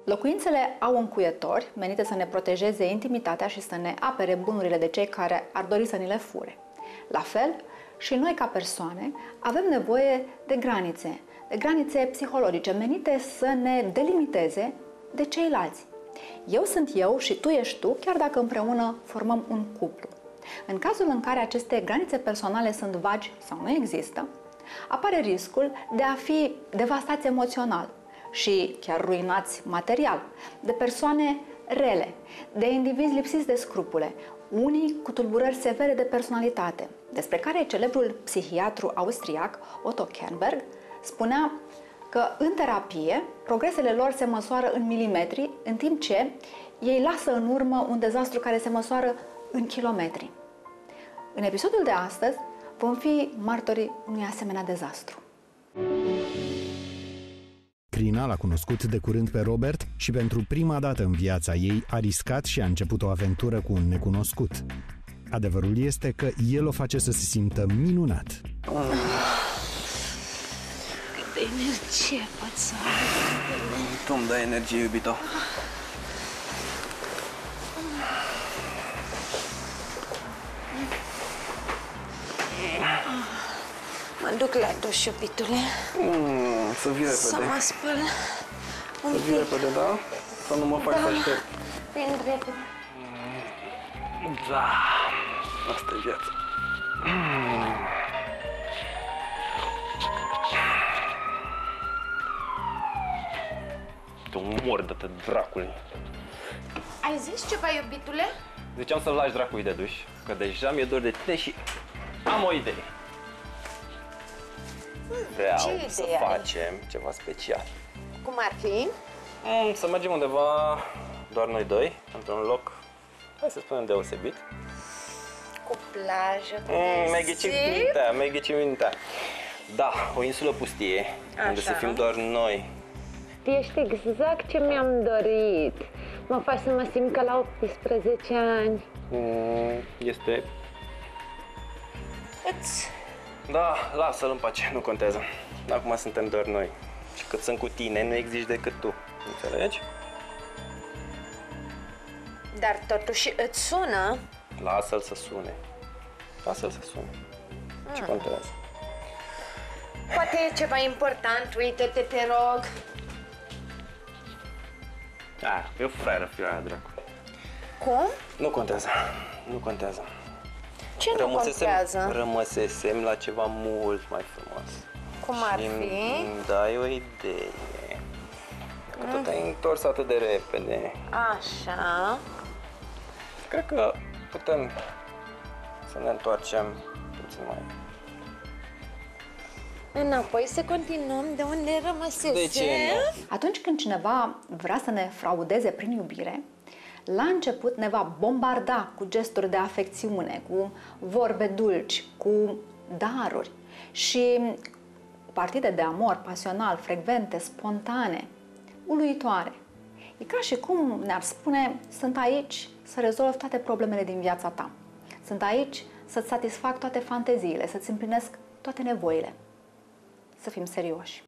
Locuințele au încuietori menite să ne protejeze intimitatea și să ne apere bunurile de cei care ar dori să ni le fure. La fel, și noi ca persoane avem nevoie de granițe psihologice menite să ne delimiteze de ceilalți. Eu sunt eu și tu ești tu, chiar dacă împreună formăm un cuplu. În cazul în care aceste granițe personale sunt vagi sau nu există, apare riscul de a fi devastați emoțional și chiar ruinați material, de persoane rele, de indivizi lipsiți de scrupule, unii cu tulburări severe de personalitate, despre care celebrul psihiatru austriac Otto Kernberg spunea că în terapie progresele lor se măsoară în milimetri, în timp ce ei lasă în urmă un dezastru care se măsoară în kilometri. În episodul de astăzi vom fi martorii unui asemenea dezastru. Crina l-a cunoscut de curând pe Robert și pentru prima dată în viața ei a riscat și a început o aventură cu un necunoscut. Adevărul este că el o face să se simtă minunat. Cât de energie pot să am. Tu îmi dai energie, iubito. Mă duc la duș, iubitule. Să vii repede. Să mă spăl un Să vii repede, da? Să nu mă faci să aștept. Vin repede. Da, asta e viața. Tu mordă-te, dracului! Ai zis ceva, iubitule? Ziceam să-l lași dracului de duș, că deja mi-e dor de tine și am o idee. Vreau să facem ceva special. Cum ar fi? Să mergem undeva, doar noi doi, într-un loc, hai să spunem, deosebit. Cu plajă, cu Mi-ai ghicit mintea. Da, o insulă pustie, unde să fim doar noi. Ești exact ce mi-am dorit. Mă faci să mă simt ca la 18 ani. Este... Da, lasă-l în pace, nu contează. Acum suntem doar noi. Și cât sunt cu tine, nu existi decât tu. Înțelegi? Dar totuși îți sună. Lasă-l să sune. Lasă-l să sune. Ce contează? Poate e ceva important, uite-te, te rog. E o fraieră, aia, dracu. Cum? Nu contează. Nu contează. Ce nu contează? Rămăsesem la ceva mult mai frumos. Cum ar fi? Îmi dai o idee. Că tu te-ai întors atât de repede. Așa. Cred că putem să ne întoarcem puțin mai... Înapoi să continuăm de unde rămăsesem. De ce nu? Atunci când cineva vrea să ne fraudeze prin iubire, la început ne va bombarda cu gesturi de afecțiune, cu vorbe dulci, cu daruri și partide de amor pasional, frecvente, spontane, uluitoare. E ca și cum ne-ar spune, sunt aici să rezolv toate problemele din viața ta. Sunt aici să-ți satisfac toate fanteziile, să-ți împlinesc toate nevoile. Să fim serioși.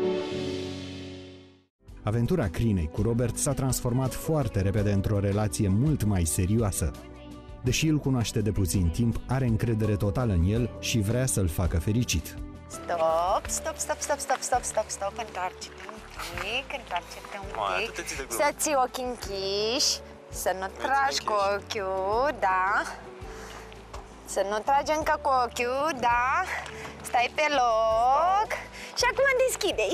Aventura Crinei cu Robert s-a transformat foarte repede într-o relație mult mai serioasă. Deși îl cunoaște de puțin timp, are încredere totală în el și vrea să-l facă fericit. Stop, întoarce-te un pic, Să ții ochii închiși, să nu tragi cu ochiul, da. Să nu tragi încă cu ochiul, da. Stai pe loc și acum deschide-i.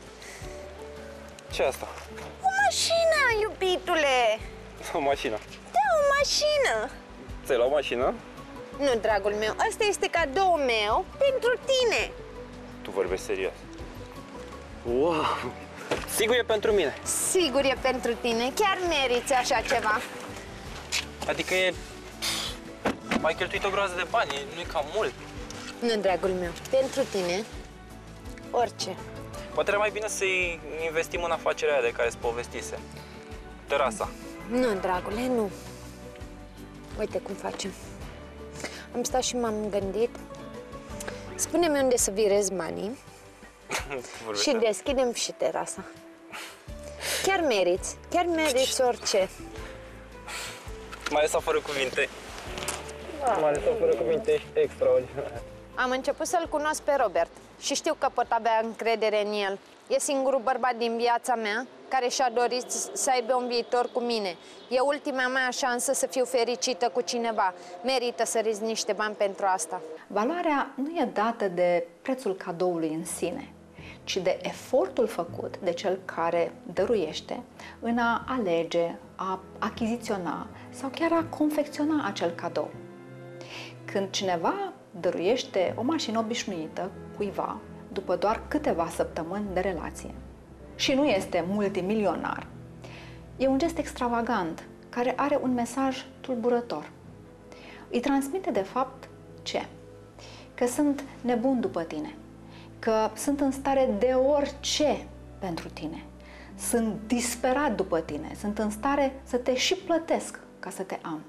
Ce asta? O mașină, iubitule! O mașină? Da, o mașină! Ți-ai luat o mașină? Nu, dragul meu, ăsta este cadou meu pentru tine. Tu vorbești serios? Wow! Sigur e pentru mine? Sigur e pentru tine, chiar meriți așa ceva. Adică e... Mai cheltuit o groază de bani, nu-i cam mult. Nu, dragul meu, pentru tine, orice. Poate era mai bine să-i investim în afacerea aia de care îți povestise. Terasa. Nu, dragule, nu. Uite cum facem. Am stat și m-am gândit. Spune-mi unde să virez banii și deschidem și terasa. Chiar meriți orice. M-a lăsat fără cuvinte. M-a lăsat fără cuvinte, ești extraordinar. Am început să-l cunosc pe Robert și știu că pot avea încredere în el. E singurul bărbat din viața mea care și-a dorit să aibă un viitor cu mine. E ultima mea șansă să fiu fericită cu cineva. Merită să rizi niște bani pentru asta. Valoarea nu e dată de prețul cadoului în sine, ci de efortul făcut de cel care dăruiește în a alege, a achiziționa sau chiar a confecționa acel cadou. Când cineva dăruiește o mașină obișnuită cuiva după doar câteva săptămâni de relație și nu este multimilionar, e un gest extravagant care are un mesaj tulburător. Îi transmite de fapt ce? Că sunt nebun după tine, că sunt în stare de orice pentru tine, sunt disperat după tine, sunt în stare să te și plătesc ca să te am.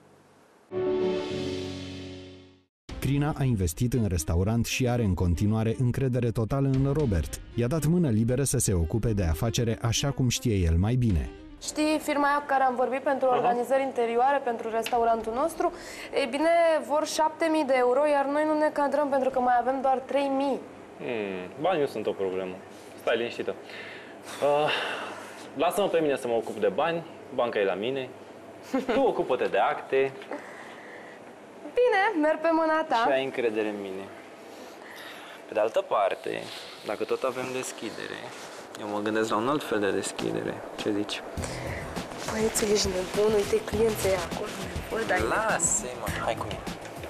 Crina a investit în restaurant și are în continuare încredere totală în Robert. I-a dat mână liberă să se ocupe de afacere așa cum știe el mai bine. Știi firma aia cu care am vorbit pentru organizări interioare, pentru restaurantul nostru? Ei bine, vor 7.000 de euro, iar noi nu ne cadrăm pentru că mai avem doar 3.000. Banii nu sunt o problemă. Stai liniștită. Lasă-mă pe mine să mă ocup de bani, banca e la mine. Tu ocupă-te de acte. Bine, merg pe mâna ta. Și ai încredere în mine. Pe de altă parte, dacă tot avem deschidere, eu mă gândesc la un alt fel de deschidere. Ce zici? Băiețul, ești nebun, uite clienții acolo. Lasă-i, mă, hai cu mine.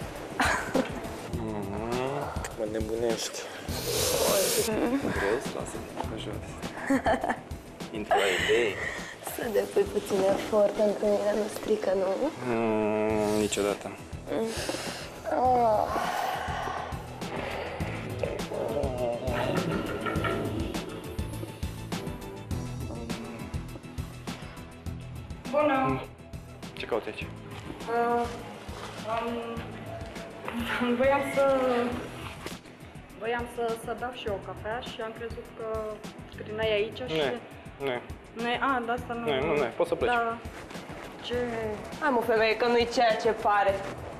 Mă nebunești. Crezi? Lasă-mă jos. Intru la idei. Să depui puțin efort, pentru mine nu strică, nu? Niciodată. Bună! Ce cauți aici? Voiam să beau și eu o cafea și am crezut că Crina e aici și... Nu e? A, de asta nu... Nu, poți să pleci. Da. Ce... Hai mă, femeie, că nu-i ceea ce pare.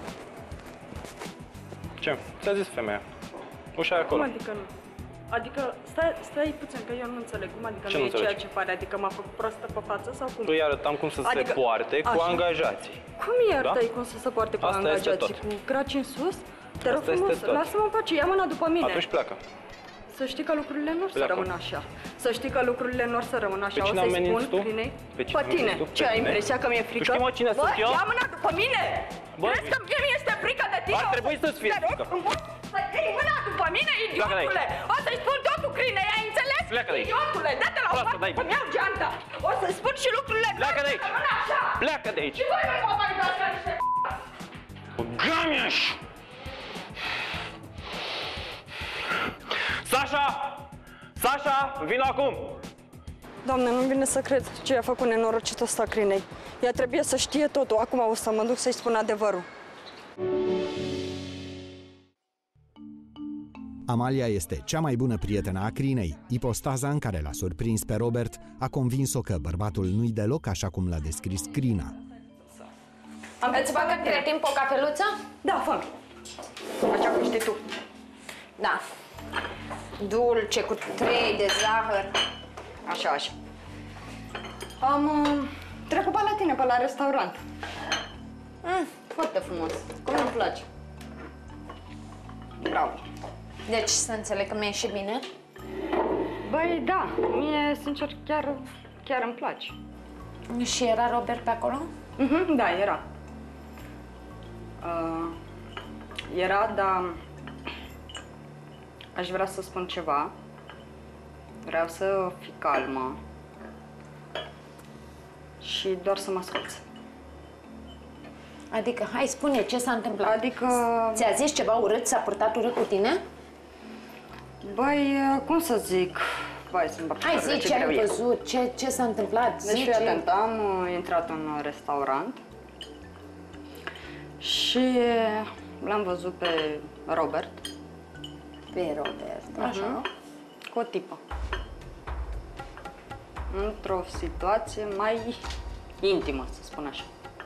Ce? Ți-a zis femeia. Ușa e acolo. Cum adică nu? Adică, stai puțin, că eu nu înțeleg. Cum adică Ce nu nu e ceea înțelegi? ce pare? Adică m-a făcut proastă pe față sau cum? Îi arătam cum să se poarte cu așa. angajații. Cum îi arătai cum să se poarte cu Asta este angajații? tot. Cu craci în sus? Te rog Asta este frumos, tot. lasă-mă în pace, ia mâna după mine. Atunci pleacă. Să știi că lucrurile nu or să Pleacă. rămână așa. Să știi că lucrurile nu or să rămână așa. Pe cine O să-i ameninți spun tu? Crinei. Pe cine Pe tine. ameninți tu? Ce, Pe ai mine? impresia că mi-e frică? Tu știi, mă, cine sunt eu? ia mâna după mine! Bă, Crezi că mie mi-este frică de tine? ar trebui să-ți fie Te rog frică. frumos să iei mâna după mine, idiotule! O să-i spun totul Crinei, ai înțeles? Pleacă de aici. Idiotule, dă-te la o Proastă, parte, dai. să-mi iau geanta! O să-i spun și lucrurile Pleacă de nu aici. rămână așa! Pleacă de aici. Și voi mă mai dați ca niște... Gamiaș! Sasha! Sasha, vino acum! Doamne, nu-mi vine să cred ce a făcut nenorocitul ăsta Crinei. Ea trebuie să știe totul. Acum o să mă duc să-i spun adevărul. Amalia este cea mai bună prietenă a Crinei. Ipostaza în care l-a surprins pe Robert a convins-o că bărbatul nu-i deloc așa cum l-a descris Crina. Îți fac între timp o cafeluță? Da, fă-mi. Așa cum știi tu. Da. Dulce cu 3 de zahăr. Așa. Am trecut pe la tine, pe la restaurant. Foarte frumos. Cum îmi place. Bravo. Deci să înțeleg că mi-a ieșit bine? Băi, da. Mie, sincer, chiar îmi place. Și era Robert pe acolo? Da, era. Era, dar aș vrea să spun ceva. Vreau să fii calmă și doar să mă asculți. Adică, hai, spune, ce s-a întâmplat? Adică... Ți-a zis ceva urât? S-a purtat urât cu tine? Băi, cum să zic? Băi, sunt Hai, zi ce ai văzut, ce s-a întâmplat, Deci, zi fii ce... atent, am intrat în restaurant și l-am văzut pe Robert. Pe Robert, așa. Cu o tipă. într-o situație mai intimă, să spun așa.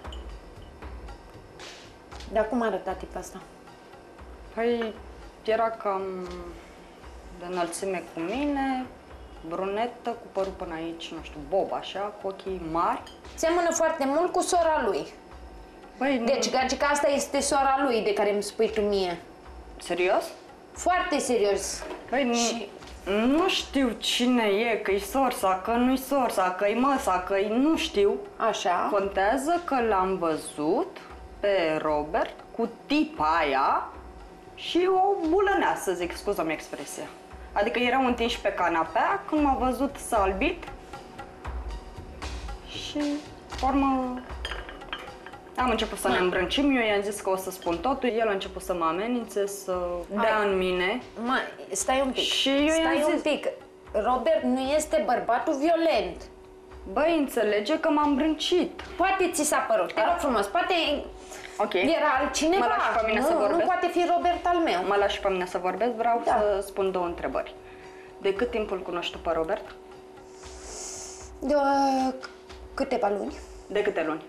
Dar cum arăta tipul ăsta? Păi, era cam de înălțime cu mine, brunetă, cu părul până aici, nu știu, bob așa, cu ochii mari. Seamănă foarte mult cu sora lui. Păi, Deci, că asta este sora lui de care îmi spui tu mie. serios? Foarte serios. Păi, Și... nu știu cine e, că-i sorsa, că nu-i sorsa, că-i măsa, că-i nu știu. Așa. Contează că l-am văzut pe Robert cu tipa aia și o bulănea, să zic, scuză-mi expresia. Adică erau întinși pe canapea când m-a văzut sălbit și, pe urmă, am început să ne îmbrâncim, eu i-am zis că o să spun totul, el a început să mă amenințe, să dea în mine. Mă, stai un pic. Și eu stai i-am un zis, pic. Robert nu este bărbatul violent. băi, înțelege că m-am îmbrâncit. Poate ți s-a părut, te rog frumos, poate Ok. era altcineva. Mă lași pe mine nu, să vorbesc? Nu poate fi Robert al meu. Mă lași pe mine să vorbesc, vreau Da. să spun două întrebări. De cât timp îl cunoști tu pe Robert? De câteva luni. De câte luni?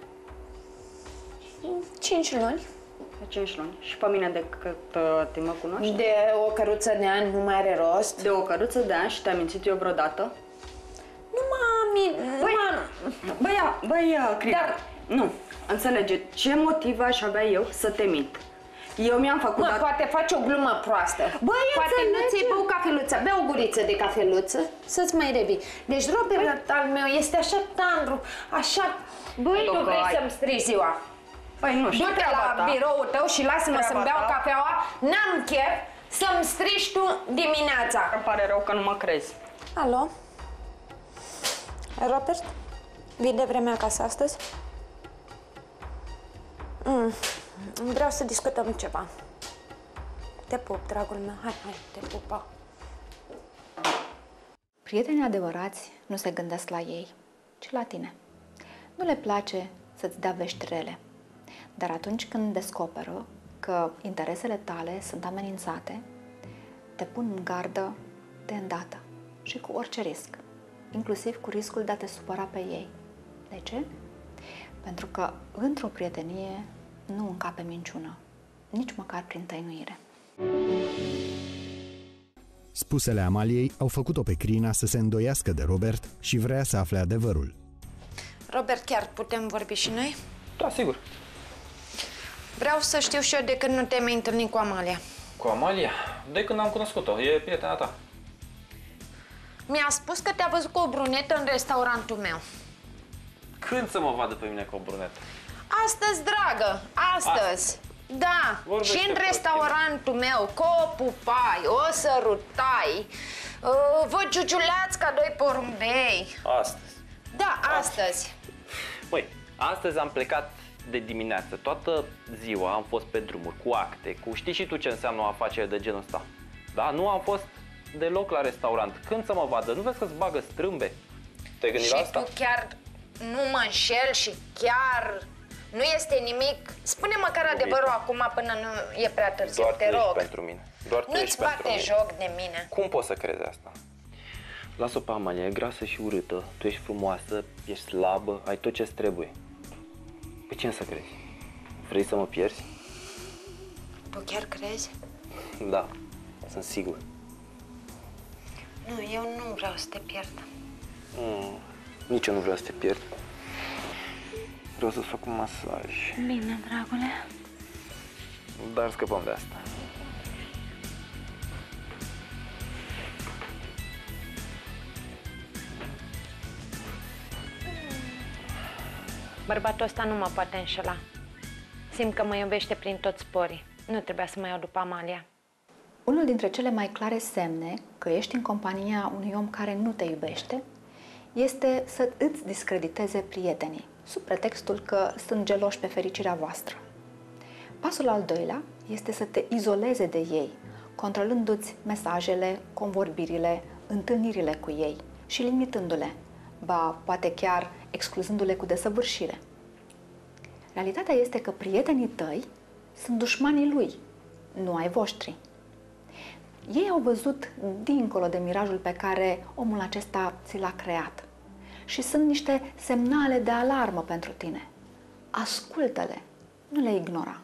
5 luni. De 5 luni. Și pe mine de cât timp mă cunoști? De o căruță de ani nu mai are rost. De o căruță de ani și te-am mințit eu vreodată? Băi, Crica, Dar- nu, înțelege, ce motiv aș avea eu să te mint? Eu mi-am făcut... Mă, poate faci o glumă proastă. Băi, poate înțelege. nu ți-ai băut cafeluță, bea o guriță de cafeluță să-ți mai revii. Deci Robert al meu este așa tandru, așa... Băi, nu vrei ai- să-mi strici ziua. Păi nu știu, Du-te treaba la ta. biroul tău și lasă-mă Treaba să-mi beau ta. cafeaua. N-am chef să-mi strici tu dimineața. Îmi pare rău că nu mă crezi. Alo? Robert? Vii de vreme acasă astăzi? Vreau să discutăm ceva. Te pup, dragul meu. Hai, te pup. Pa. Prietenii adevărați nu se gândesc la ei, ci la tine. Nu le place să-ți dea vești rele, dar atunci când descoperă că interesele tale sunt amenințate, te pun în gardă de îndată și cu orice risc, inclusiv cu riscul de a te supăra pe ei. De ce? Pentru că într-o prietenie nu încape minciună, nici măcar prin tăinuire. Spusele Amaliei au făcut-o pe Crina să se îndoiască de Robert și vrea să afle adevărul. Robert, chiar putem vorbi și noi? Da, sigur. Vreau să știu și eu de când nu te-ai mai întâlnit cu Amalia. Cu Amalia? De când am cunoscut-o, e prietena ta. Mi-a spus că te-a văzut cu o brunetă în restaurantul meu. Când să mă vadă pe mine cu o brunetă? Astăzi, dragă, astăzi. Da, Vorbește și în pe restaurantul meu, că o pupai, o sărutai, vă giugiuleați ca doi porumbei. Astăzi. Da, astăzi. Măi, astăzi am plecat de dimineață. Toată ziua am fost pe drumuri, cu acte, cu... Știi și tu ce înseamnă o afacere de genul ăsta? Da? Nu am fost deloc la restaurant. Când să mă vadă? Nu vezi că-ți bagă strâmbe? Te-ai gândit Și la asta? tu chiar nu mă înșel și chiar nu este nimic. Spune măcar adevărul acum până nu e prea târziu, Doar te tu ești rog. pentru mine. Doar tu Nu-ți ești pentru bate mine. joc de mine. Cum poți să crezi asta? Lasă-o pe Amalia, e grasă și urâtă. Tu ești frumoasă, ești slabă, ai tot ce-ți trebuie. Pe cine să crezi? Vrei să mă pierzi? Tu chiar crezi? Da, sunt sigur. Nu, eu nu vreau să te pierd. Nici eu nu vreau să te pierd. Vreau să-ți fac un masaj. Bine, dragule. Dar scăpăm de asta. Bărbatul ăsta nu mă poate înșela. Simt că mă iubește prin toți porii. Nu trebuia să mă iau după Amalia. Unul dintre cele mai clare semne că ești în compania unui om care nu te iubește este să îți discrediteze prietenii, sub pretextul că sunt geloși pe fericirea voastră. Pasul al doilea este să te izoleze de ei, controlându-ți mesajele, convorbirile, întâlnirile cu ei și limitându-le, ba poate chiar excluzându-le cu desăvârșire. Realitatea este că prietenii tăi sunt dușmanii lui, nu ai voștri. Ei au văzut dincolo de mirajul pe care omul acesta ți l-a creat și sunt niște semnale de alarmă pentru tine. Ascultă-le, nu le ignora.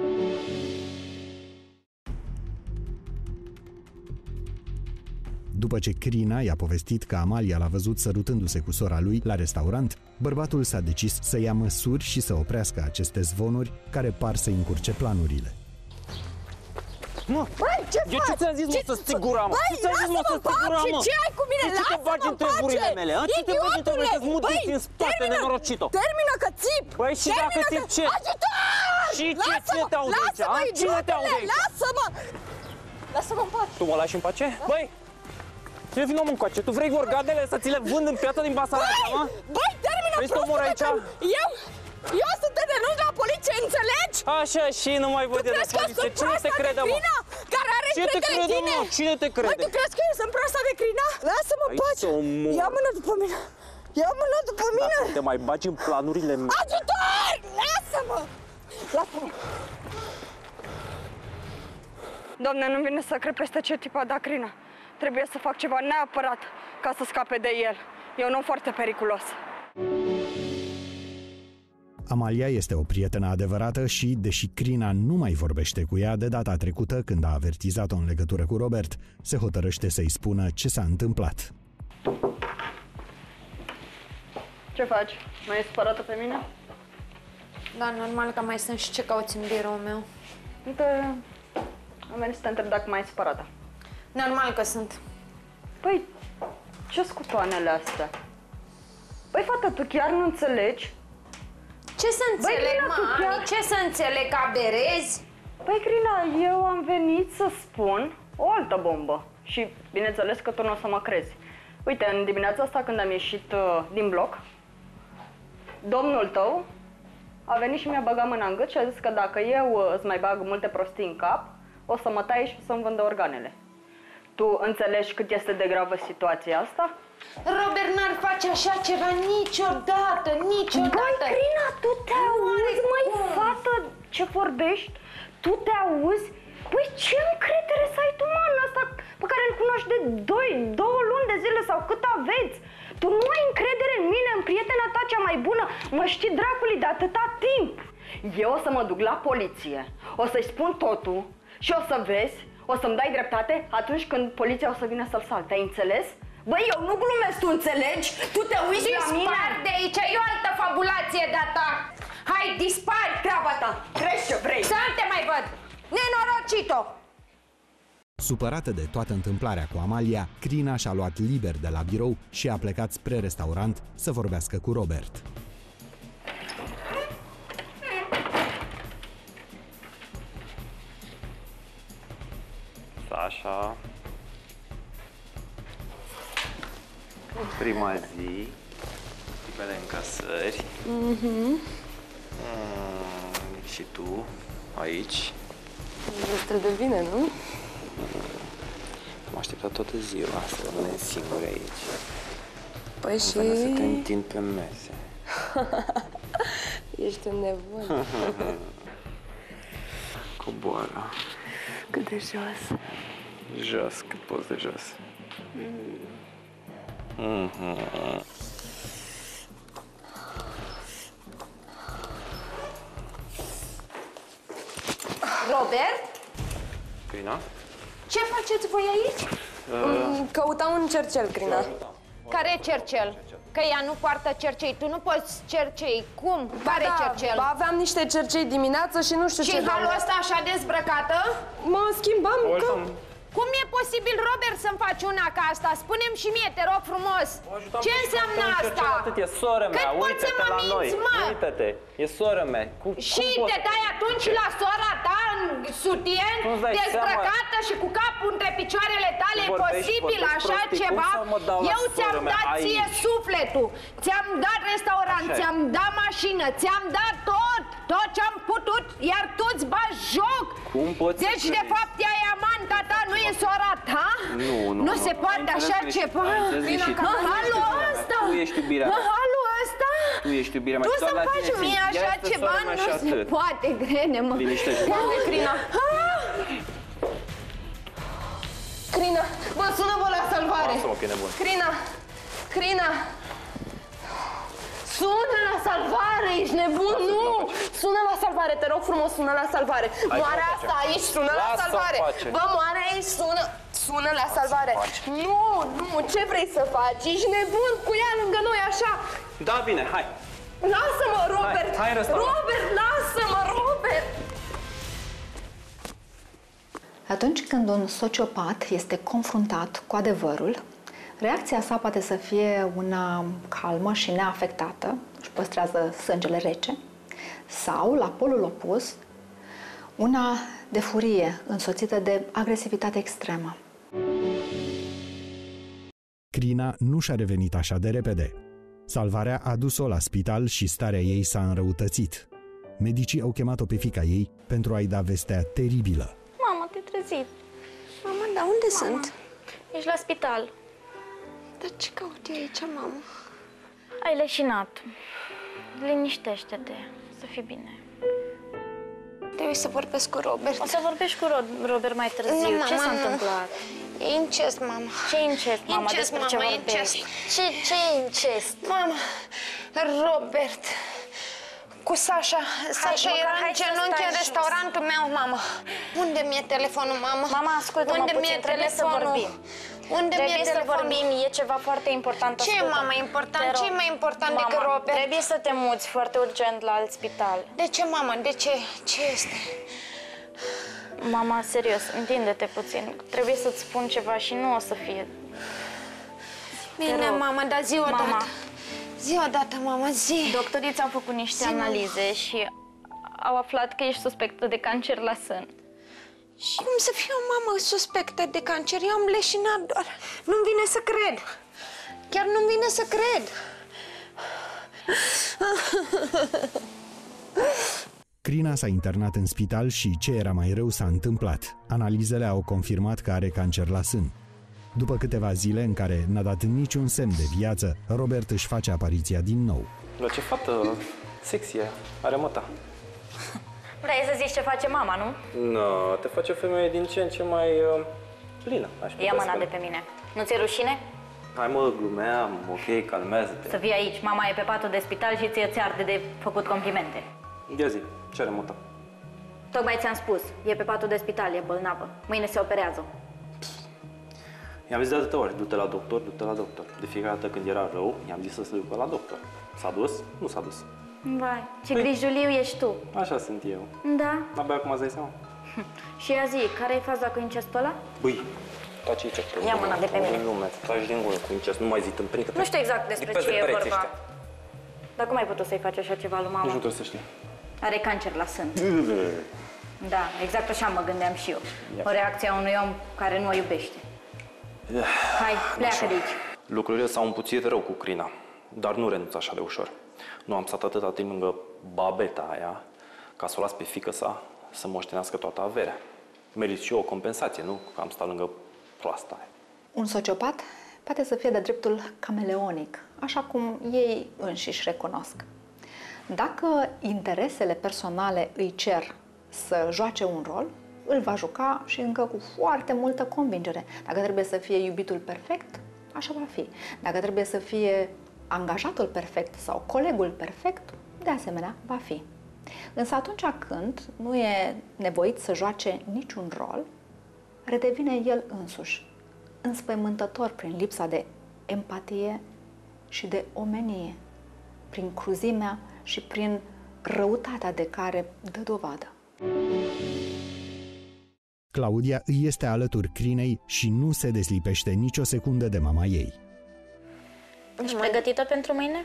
După ce Crina i-a povestit că Amalia l-a văzut sărutându-se cu sora lui la restaurant, bărbatul s-a decis să ia măsuri și să oprească aceste zvonuri care par să încurce planurile. Mă, eu ce ți-am zis, mă, să-ți ții gura, mă? Ce ți-am zis, mă, să-ți ții gura, mă? Ce ai cu mine? Ce te bagi în treburile mele, a? Ce te bagi în treburile? Să-ți mut din spate, nenorocito! Termină că țip! Băi, și dacă țip ce? Ajutor! Și cine te aude aici, a? Cine te aude aici? Lasă-mă! Lasă-mă în pace! Tu mă lași în pace? Băi! Ce vină mă încoace? Tu vrei organele să ți le vând în piața din Basarabia, mă? Băi, termină prostule! Aici? Eu sunt de denunț la poliție, înțelegi? Așa, și nu mai văd de la poliție. Cine te crede, mă? Care are încredere în tine? Cine te crede? Băi, tu crezi că eu sunt proasta de Crina? Lasă-mă în pace! Ia mâna după mine! Ia mâna după mine! Dacă te mai bagi în planurile mele... Ajutor! Lasă-mă! Lasă-mă! Doamne, nu vine să cred peste ce tip a dat Crina. Trebuie să fac ceva neapărat ca să scape de el. E un om foarte periculos. Amalia este o prietenă adevărată și, deși Crina nu mai vorbește cu ea de data trecută când a avertizat-o în legătură cu Robert, se hotărăște să-i spună ce s-a întâmplat. Ce faci? Mai ești supărată pe mine? Da, normal că mai sunt și ce cauți în biroul meu. Uite, am venit să te întreb dacă mai ești supărată. Normal că sunt. Păi, ce-s cu toanele astea? Păi, fată, tu chiar nu înțelegi? Ce să înțeleg, mami? Ce să înțeleg? Aberezi? Păi, Crina, eu am venit să spun o altă bombă. Și, bineînțeles că tu nu o să mă crezi. Uite, în dimineața asta când am ieșit din bloc, domnul tău a venit și mi-a băgat mâna în gât și a zis că dacă eu îți mai bag multe prostii în cap, o să mă tai și o să-mi vândă organele. Tu înțelegi cât este de gravă situația asta? Robert n-ar face așa ceva niciodată, niciodată. Băi, Crina, tu te auzi, măi, fată, ce vorbești? Tu te auzi? Păi, ce încredere să ai tu, mă, în ăsta pe care îl cunoști de 2 luni de zile sau cât aveți? Tu nu ai încredere în mine, în prietena ta cea mai bună? Mă știi dracului de atâta timp. Eu o să mă duc la poliție, o să-i spun totul și o să vezi, o să-mi dai dreptate atunci când poliția o să vină să-l salte, ai înțeles? Băi, eu nu glumesc, tu înțelegi? Tu te uiți la mine? Dispar de aici, e o altă fabulație de-a ta. Hai, dispari! Treaba ta, crezi ce vrei! Să nu te mai văd! Nenorocito! Supărată de toată întâmplarea cu Amalia, Crina și-a luat liber de la birou și a plecat spre restaurant să vorbească cu Robert. Așa. Prima zi, primele încasări. Și tu, aici. Destul de bine, nu? M-am așteptat toată ziua să rămânem singuri aici. Păi și... Să te întind pe mese. Ești un nebun. Coboară. Cât de jos? Jos, cât poți de jos. Robert? Crina? Ce faceți voi aici? Căuta un cercel, Crina. Care e cercel? Că ea nu poartă cercei. Tu nu poți cercei. Cum? Care cercel? Aveam niște cercei dimineață și nu știu ce. Și în halul ăsta așa dezbrăcată? Mă schimbam că... Cum e posibil, Robert, să-mi faci una ca asta? Spune-mi și mie, te rog frumos. Ce înseamnă asta? Atât, e soră mea, uite-te la noi. Uite-te, e soră mea. Și te dai atunci la sora ta în sutien, dezbrăcată și cu capul între picioarele tale? E posibil așa ceva? Eu ți-am dat ție sufletul, ți-am dat restaurant, ți-am dat mașină, ți-am dat tot ce-am putut, iar tu îți bagi joc. Deci, de fapt, ea e amanta ta, nu e sora ta? Nu se poate așa ceva. Halul ăsta! Tu ești iubirea. Halul ăsta! Tu ești iubirea mea. Tu să-mi faci mie așa ceva, nu se poate, crede-mă. Liniștește-te. Crina. Crina, bă, sună-vă la salvare. Lasă-mă că e nebun. Crina. Sună la salvare, ești nebun, nu! Sună la salvare, te rog frumos, sună la salvare. Moare asta aici, sună la salvare. Bă, moare aici, sună la salvare. Nu, ce vrei să faci? Ești nebun cu ea lângă noi, așa. Da, bine, hai. Lasă-mă, Robert! Hai, Robert, lasă-mă, Robert! Atunci când un sociopat este confruntat cu adevărul, reacția sa poate să fie una calmă și neafectată, își păstrează sângele rece, sau, la polul opus, una de furie însoțită de agresivitate extremă. Crina nu și-a revenit așa de repede. Salvarea a dus-o la spital și starea ei s-a înrăutățit. Medicii au chemat-o pe fiica ei pentru a-i da vestea teribilă. Mama, te-ai trezit. Mama, dar unde sunt? Ești la spital. Dar ce caut eu aici, mamă? Ai leșinat. Liniștește-te, să fii bine. Trebuie să vorbesc cu Robert. O să vorbești cu Robert mai târziu. Nu, ce s-a mama, întâmplat? E incest, mama. Ce incest, mama? Incest, Despre ce mama, vorbești? incest. Ce e incest? Mama, Robert cu Sasha. Sasha era în genunchi în restaurantul meu, mama. Unde mi-e telefonul, mama? Mama, ascultă-mă puțin, trebuie să vorbim. Unde mi-e Trebuie să telefonul? vorbim, e ceva foarte important. Ce e, mama, important? Ce e mai important decât Robert? Trebuie să te muți foarte urgent la alt spital. De ce, mama? De ce? Ce este? Mama, serios, întinde-te puțin. Trebuie să-ți spun ceva și nu o să fie. Bine, mama, dar zi odată. Zi odată, mama, zi. Doctorii ți-au făcut niște analize și au aflat că ești suspectă de cancer la sân. Cum să fiu o mamă suspectă de cancer? Eu am leșinat doar. Nu-mi vine să cred. Chiar nu-mi vine să cred. Crina s-a internat în spital și ce era mai rău s-a întâmplat. Analizele au confirmat că are cancer la sân. După câteva zile în care n-a dat niciun semn de viață, Robert își face apariția din nou. Dar ce fată sexy are măta. Vrei să zici ce face mama, nu? Nu, te face o femeie din ce în ce mai plină. Ia mâna de pe mine. Nu ți-e rușine? Hai mă, glumeam, ok, calmează-te. Să fii aici, mama e pe patul de spital și ți arde de făcut complimente. Ia zi, ce are măta? Tocmai ți-am spus, e pe patul de spital, e bolnavă. Mâine se operează. I-am zis de atâtea ori, du-te la doctor, du-te la doctor. De fiecare dată când era rău, i-am zis să se ducă la doctor. S-a dus? Nu s-a dus. Vai, ce grijuliu ești tu. Așa sunt eu. Da. Abia acum îți dai seama. Și ia zi, care e faza cu incestul ăla? Băi, taci aici. Ia mâna de pe mine. Din lume, taci din gură cu incest, nu mai zi tâmpeni că Nu știu exact despre ce e vorba. Dar cum ai putut să-i faci așa ceva lui mama? Nici nu trebuie să știi. Are cancer la sân. Da, exact așa mă gândeam și eu. O reacție a unui om care nu o iubește. Hai, pleacă de aici. Lucrurile s-au împuțit rău cu Crina, dar nu renunț așa de ușor. Nu am stat atâta timp lângă babeta aia ca să o las pe fiică sa să moștenească toată averea. Merit și eu o compensație, nu? Că am stat lângă proasta aia. Un sociopat poate să fie de dreptul cameleonic, așa cum ei înșiși recunosc. Dacă interesele personale îi cer să joace un rol, îl va juca și încă cu foarte multă convingere. Dacă trebuie să fie iubitul perfect, așa va fi. Dacă trebuie să fie angajatul perfect sau colegul perfect, de asemenea va fi. Însă atunci când nu e nevoit să joace niciun rol, redevine el însuși, înspăimântător prin lipsa de empatie și de omenie, prin cruzimea și prin răutatea de care dă dovadă. Claudia îi este alături Crinei și nu se deslipește nicio secundă de mama ei. Ești pregătită pentru mâine?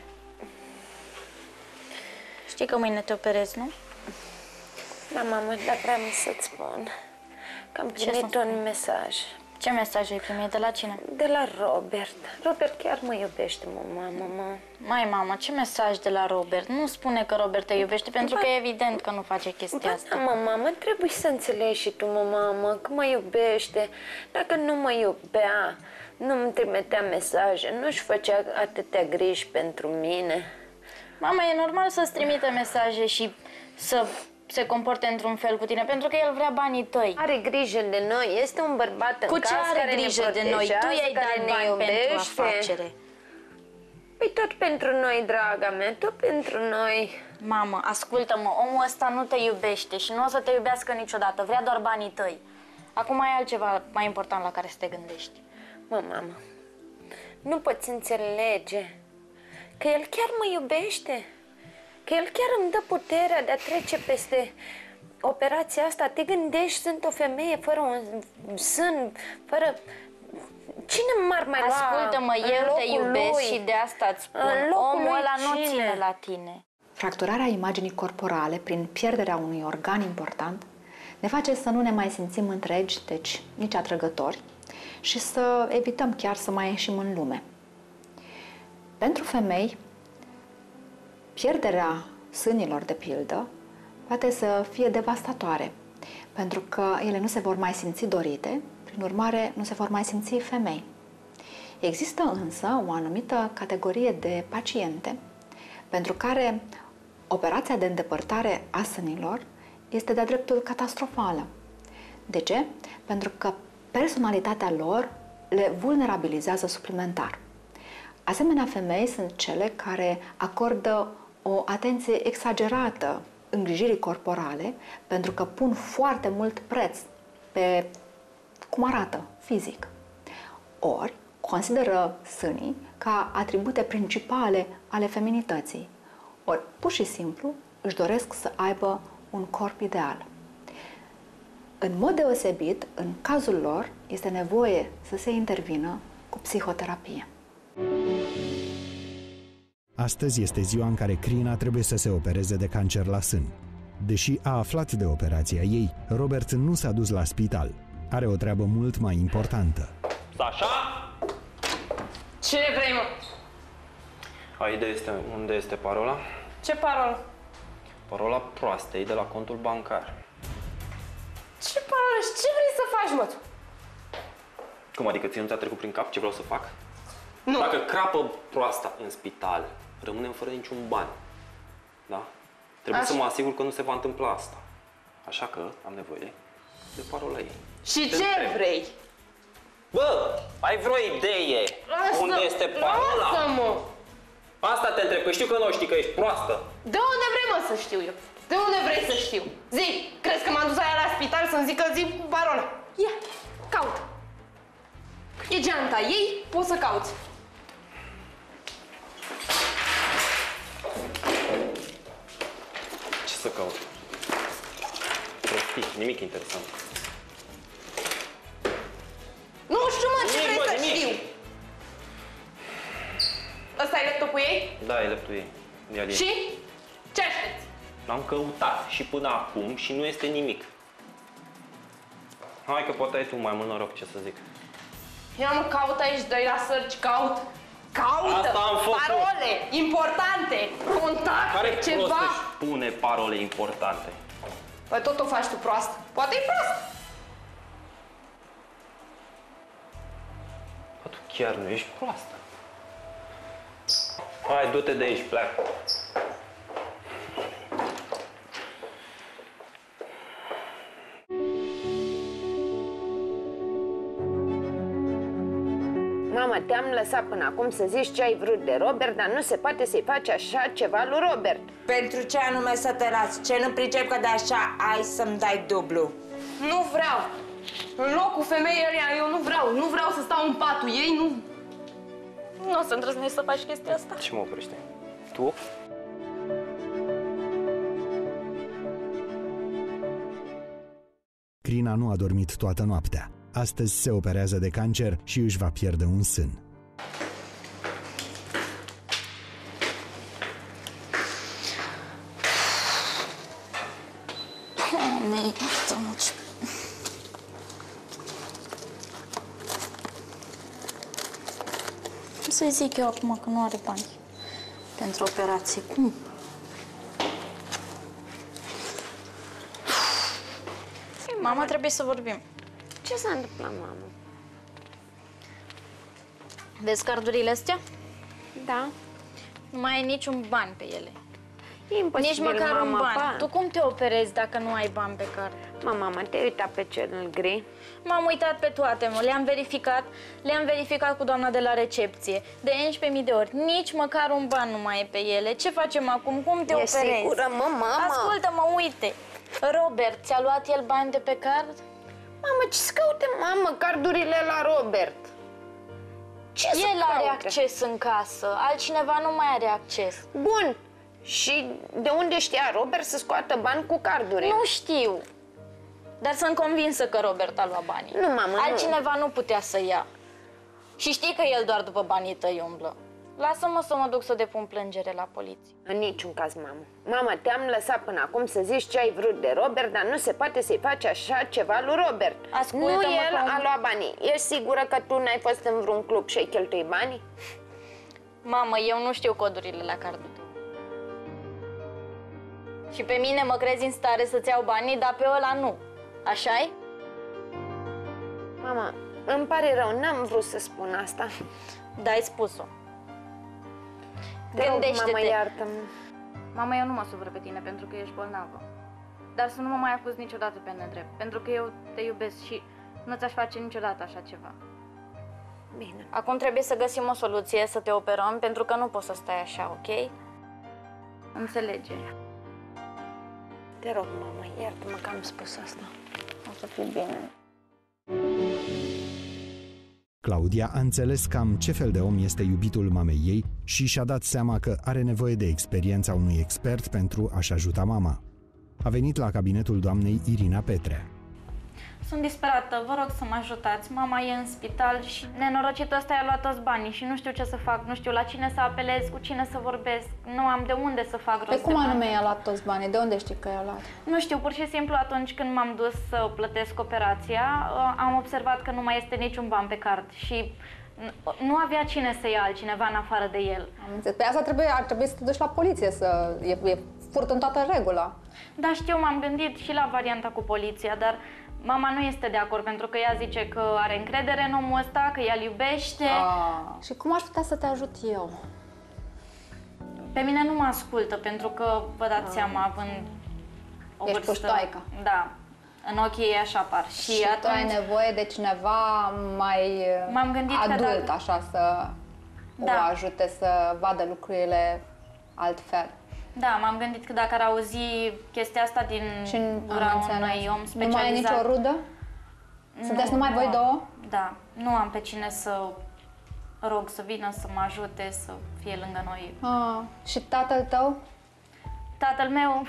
Știi că mâine te operezi, nu? Da, mamă, dar vreau să-ți spun că am primit un mesaj. Ce mesaj ai primit? De la cine? De la Robert. Robert chiar mă iubește, mama. Mai, mama, ce mesaj de la Robert? Nu spune că Robert te iubește, pentru că e evident că nu face chestia asta. Da, mamă, trebuie să înțelegi și tu, mamă, că mă iubește. Dacă nu mă iubea, nu-mi trimitea mesaje, nu-și făcea atâtea griji pentru mine. Mama, e normal să-ți trimite mesaje și să se comporte într-un fel cu tine, pentru că el vrea banii tăi. Are grijă de noi, este un bărbat în casă care ne protejează, de noi? Tu i-ai dat bani pentru afacere. Păi tot pentru noi, draga mea, tot pentru noi. Mamă, ascultă-mă, omul ăsta nu te iubește și nu o să te iubească niciodată, vrea doar banii tăi. Acum ai altceva mai important la care să te gândești. Mă, mamă, nu poți înțelege că el chiar mă iubește, că el chiar îmi dă puterea de a trece peste operația asta. Te gândești, sunt o femeie fără un sân, fără... Cine m-ar mai lua? Ascultă-mă, eu te iubesc și de asta îți spun. Omul ăla nu ține la tine. Fracturarea imaginii corporale prin pierderea unui organ important ne face să nu ne mai simțim întregi, deci nici atrăgători, și să evităm chiar să mai ieșim în lume. Pentru femei, pierderea sânilor, de pildă, poate să fie devastatoare, pentru că ele nu se vor mai simți dorite, prin urmare nu se vor mai simți femei. Există însă o anumită categorie de paciente pentru care operația de îndepărtare a sânilor este de-a dreptul catastrofală. De ce? Pentru că personalitatea lor le vulnerabilizează suplimentar. Asemenea femei sunt cele care acordă o atenție exagerată îngrijirii corporale pentru că pun foarte mult preț pe cum arată fizic. Ori consideră sânii ca atribute principale ale feminității. Ori pur și simplu își doresc să aibă un corp ideal. În mod deosebit, în cazul lor, este nevoie să se intervină cu psihoterapie. Astăzi este ziua în care Crina trebuie să se opereze de cancer la sân. Deși a aflat de operația ei, Robert nu s-a dus la spital. Are o treabă mult mai importantă. Sasha? Ce vrei, mă? Ai idee unde este parola? Ce parolă? Parola proastei de la contul bancar. Ce parolă și ce vrei să faci, mă, tu? Cum adică ție nu ți-a trecut prin cap ce vreau să fac? Nu. Dacă crapă proasta în spital, rămânem fără niciun ban. Da? Trebuie să mă asigur că nu se va întâmpla asta. Așa că am nevoie de parola ei. Și ce vrei? Bă, ai vreo idee unde este parola? Lasă-mă! Asta te întreb, că știu că nu știi, că ești proastă. De unde vrei, mă, să știu eu? De unde vrei să știu? Zi! Crezi că m-am dus aia la spital să-mi zică zi parola? Ia, caută! E geanta ei, poți să cauți. Ce să caut? Prostii, nimic interesant. Nu știu, mă, ce vrei să știu? Ăsta e laptopul ei? Da, e laptopul ei. Și? Ce aștepți? L-am căutat și până acum și nu este nimic. Hai că poate ai tu mai mult noroc, ce să zic. Ia mă, caut aici, dă-i la search, caut. Caută! Asta am făcut. Parole importante, contacte, Care ceva. prost își pune parole importante? Păi tot o faci tu proastă. Poate e prost. Bă, tu chiar nu ești proastă. Hai, du-te de aici, pleacă. Mama, te-am lăsat până acum să zici ce ai vrut de Robert, dar nu se poate să-i faci așa ceva lui Robert. Pentru ce anume să te las? Ce nu pricep că de așa ai să-mi dai dublu? Nu vreau. În locul femeii ăia eu nu vreau să stau în patul ei, nu. Nu o să îndrăznești să faci chestia asta. Ce mă oprește? Tu? Crina nu a dormit toată noaptea. Astăzi se operează de cancer și își va pierde un sân. Ce să-i zic eu acum că nu are bani pentru operație? Cum? Mama, trebuie să vorbim. Ce s-a întâmplat, mamă? Vezi cardurile astea? Da. Nu mai ai niciun ban pe ele. E imposibil, Nici măcar un mama, ban. Tu cum te operezi dacă nu ai bani pe card? Mama, te-ai uitat pe cel gri? M-am uitat pe toate, mă. Le-am verificat cu doamna de la recepție. De 11.000 de ori. Nici măcar un ban nu mai e pe ele. Ce facem acum? Cum te operezi? E sigură, mama? Ascultă-mă, uite. Robert, ți-a luat el bani de pe card? Mamă, ce-ți caute, mamă, cardurile la Robert? Ce el are acces în casă, altcineva nu mai are acces. Bun. Și de unde știa Robert să scoată bani cu cardurile? Nu știu. Dar sunt convinsă că Robert a luat banii. Nu, mamă, altcineva nu putea să ia. Și știi că el doar după banii tăi umblă. Lasă-mă să mă duc să depun plângere la poliție. În niciun caz, mamă. Mama, te-am lăsat până acum să zici ce ai vrut de Robert, dar nu se poate să-i faci așa ceva lui Robert. Nu el a luat banii. Ești sigură că tu n-ai fost în vreun club și ai cheltuit banii? Mamă, eu nu știu codurile la cardul tău. Și pe mine mă crezi în stare să-ți iau banii, dar pe ăla nu. Așa-i? Mama, îmi pare rău, n-am vrut să spun asta. Da, ai spus-o. Gândește-te. Mama, iartă-mă. Mama, eu nu mă supăr pe tine pentru că ești bolnavă. Dar să nu mă mai acuz niciodată pe nedrept, pentru că eu te iubesc și nu ți-aș face niciodată așa ceva. Bine. Acum trebuie să găsim o soluție, să te operăm, pentru că nu poți să stai așa, ok? Înțelege. Te rog, mama, iartă-mă că am spus asta. O să fii bine. Claudia a înțeles cam ce fel de om este iubitul mamei ei și și-a dat seama că are nevoie de experiența unui expert pentru a-și ajuta mama. A venit la cabinetul doamnei Irina Petrea. Sunt disperată, vă rog să mă ajutați. Mama e în spital și nenorocitul ăsta i-a luat toți banii și nu știu ce să fac, nu știu la cine să apelez, cu cine să vorbesc, nu am de unde să fac rost. Pe cum anume i-a luat toți banii? De unde știi că i-a luat? Nu știu, pur și simplu atunci când m-am dus să plătesc operația, am observat că nu mai este niciun ban pe card și nu avea cine să ia altcineva în afară de el. Am înțeles. Pe asta ar trebui să te duci la poliție, e furt în toată regula. Da, știu, m-am gândit și la varianta cu poliția, dar mama nu este de acord pentru că ea zice că are încredere în omul ăsta, că ea îl iubește. Și cum aș putea să te ajut eu? Pe mine nu mă ascultă pentru că, vă dați seama, având o vârstă... Ești puștoaică. Da, în ochii ei așa par. Și atunci... tu ai nevoie de cineva mai adult, așa, să o ajute să vadă lucrurile altfel. Da, m-am gândit că dacă ar auzi chestia asta din gura unui om specializat... Nu mai ai nicio rudă? Sunteți numai voi două? Da, nu am pe cine să rog să vină să mă ajute, să fie lângă noi. Și tatăl tău? Tatăl meu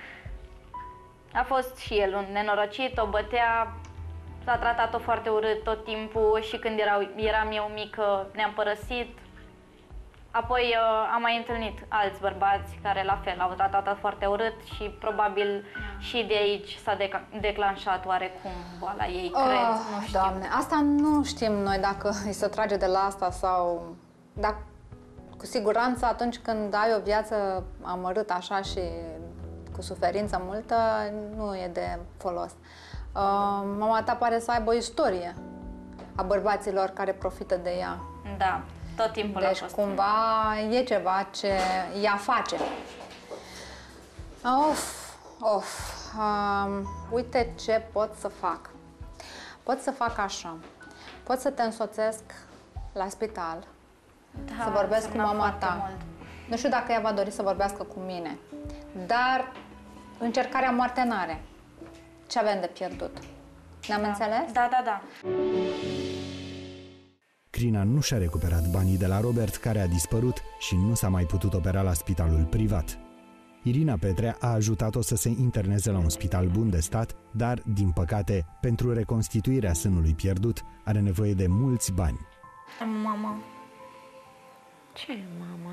a fost și el un nenorocit, o bătea, s-a tratat-o foarte urât tot timpul și când eram eu mică ne-am părăsit. Apoi am mai întâlnit alți bărbați care la fel au tratat-o foarte urât și probabil și de aici s-a declanșat oarecum boala ei, cred, nu știu. Doamne, asta nu știm noi dacă îi se trage de la asta sau... Dar cu siguranță atunci când ai o viață amărâtă așa și cu suferință multă, nu e de folos. Mama ta pare să aibă o istorie a bărbaților care profită de ea. Da. Tot timpul deci cumva e ceva ce ea face. Uite ce pot să fac. Pot să fac așa. Pot să te însoțesc la spital, să vorbesc cu mama ta. Mult. Nu știu dacă ea va dori să vorbească cu mine, dar încercarea moarte n-are. Ce avem de pierdut? Ne-am înțeles? Da. Crina nu și-a recuperat banii de la Robert, care a dispărut și nu s-a mai putut opera la spitalul privat. Irina Petrea a ajutat-o să se interneze la un spital bun de stat, dar, din păcate, pentru reconstituirea sânului pierdut, are nevoie de mulți bani. Mama. Ce, mama?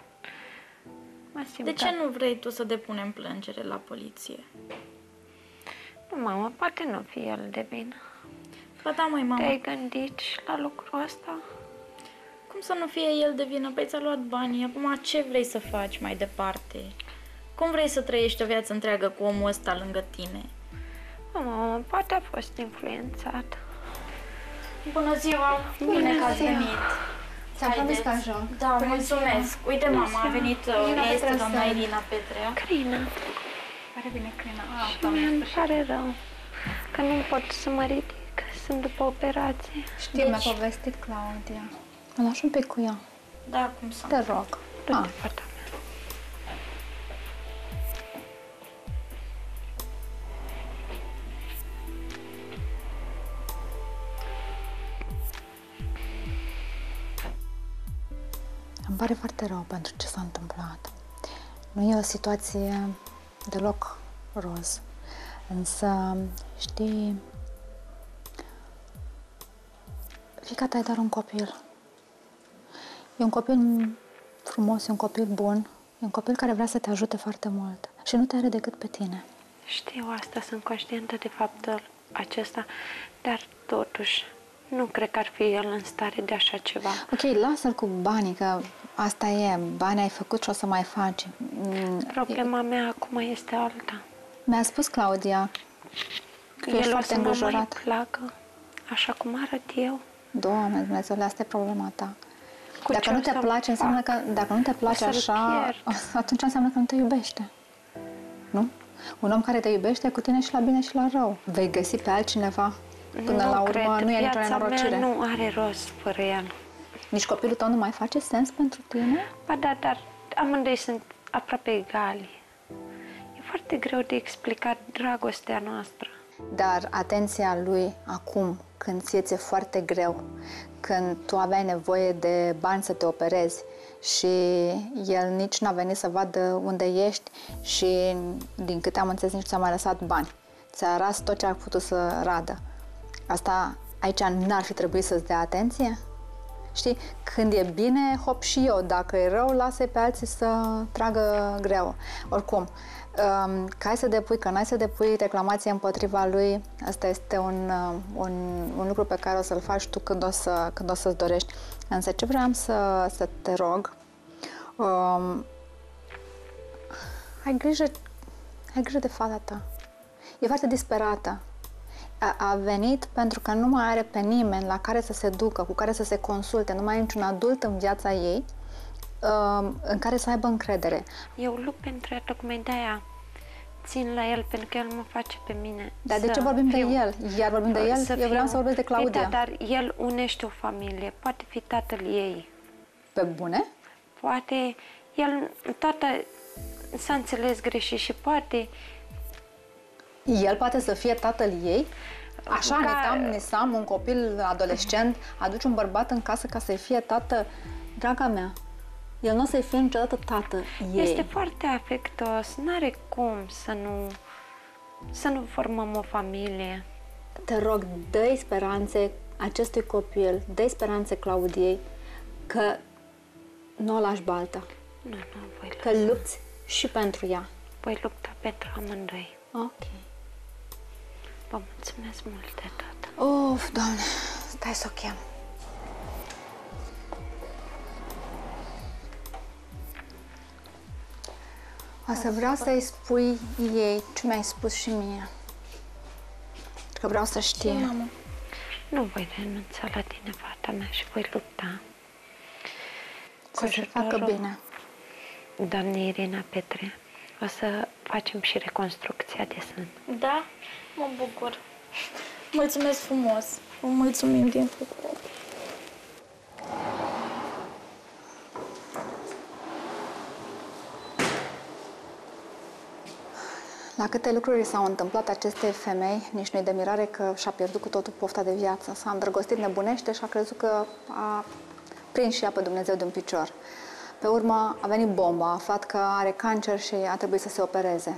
De ce nu vrei tu să depunem plângere la poliție? Nu, mama, poate nu fi el de vină. Ba da, măi, mama. Te-ai gândit și la lucrul ăsta? Cum să nu fie el de vină? Păi ți-a luat banii, acum ce vrei să faci mai departe? Cum vrei să trăiești o viață întreagă cu omul ăsta lângă tine? Mama, poate a fost influențat. Bună ziua! Bine că ați venit! Ți-am promis că ajung. Da, mulțumesc. Uite, mama, a venit, este doamna Irina Petrea. Crina. Pare bine, Crina. Îmi pare rău că nu pot să mă ridic. Sunt după operație. Știu, mi-a povestit Claudia. Mă lași un pic cu ea. Da, cum să. Te rog. Du-te, fata mea. Îmi pare foarte rău pentru ce s-a întâmplat. Nu e o situație deloc roz. Însă, știi, fiica ta e doar un copil. E un copil frumos, e un copil bun, e un copil care vrea să te ajute foarte mult și nu te are decât pe tine. Știu asta, sunt conștientă de faptul acesta, dar totuși nu cred că ar fi el în stare de așa ceva. Ok, lasă-l cu banii, că asta e, banii ai făcut și o să mai faci. Problema mea acum este alta. Mi-a spus Claudia că ești foarte îngrijorat. El o să mă mai placă, așa cum arăt eu. Doamne Dumnezeule, asta e problema ta. Dacă nu te place, înseamnă că, dacă nu te place așa, atunci înseamnă că nu te iubește. Nu? Un om care te iubește cu tine și la bine și la rău. Vei găsi pe altcineva. Până la urmă, nu e nicio nenorocire. Viața mea nu are rost fără el. Nici copilul tău nu mai face sens pentru tine? Ba da, dar amândoi sunt aproape egali. E foarte greu de explicat dragostea noastră. Dar atenția lui acum, când ție-ți-e foarte greu, când tu aveai nevoie de bani să te operezi și el nici n-a venit să vadă unde ești și, din câte am înțeles, nici ți-a mai lăsat bani. Ți-a ras tot ce a putut să radă. Asta aici n-ar fi trebuit să-ți dea atenție? Știi, când e bine, hop și eu. Dacă e rău, lasă-i pe alții să tragă greu. Oricum, că ai să depui, că n-ai să depui reclamație împotriva lui, asta este un lucru pe care o să-l faci tu când o să-ți dorești. Însă ce vreau să te rog, ai grijă de fata ta. E foarte disperată. A venit pentru că nu mai are pe nimeni la care să se ducă, cu care să se consulte, nu mai e niciun adult în viața ei în care să aibă încredere. Eu lupt pentru el, tocmai de-aia țin la el, pentru că el mă face pe mine. Dar de ce vorbim de el? Iar vorbim de el? Eu vreau să vorbesc de Claudia. Rita, dar el unește o familie, poate fi tatăl ei. Pe bune? Poate el, tata s-a înțeles greșit și poate... El poate să fie tatăl ei? Așa, nisam, un copil adolescent, aduci un bărbat în casă ca să-i fie tată. Draga mea, el nu o să-i fie niciodată tată ei. Este foarte afectos, n-are cum să nu formăm o familie. Te rog, dă-i speranțe acestui copil, dă-i speranțe Claudiei că nu o lași baltă. Nu, voi lăsa. Că lupți și pentru ea. Voi lupta pentru amândoi. Ok. Vă mulțumesc mult de tot. Uf, Doamne, stai să o chem. O să vreau să-i spui ei ce mi-ai spus și mie. Că vreau să știe. Mamă. Nu voi renunța la tine, fata mea, și voi lupta. Să se facă bine. Doamne Irina Petre, o să facem și reconstrucția de sân. Da? Mă bucur. Mulțumesc frumos. Vă mulțumim din făcut. La câte lucruri s-au întâmplat acestei femei, nici nu-i de mirare că și-a pierdut cu totul pofta de viață. S-a îndrăgostit nebunește și a crezut că a prins și ea pe Dumnezeu de un picior. Pe urmă a venit bomba, a aflat că are cancer și a trebuit să se opereze.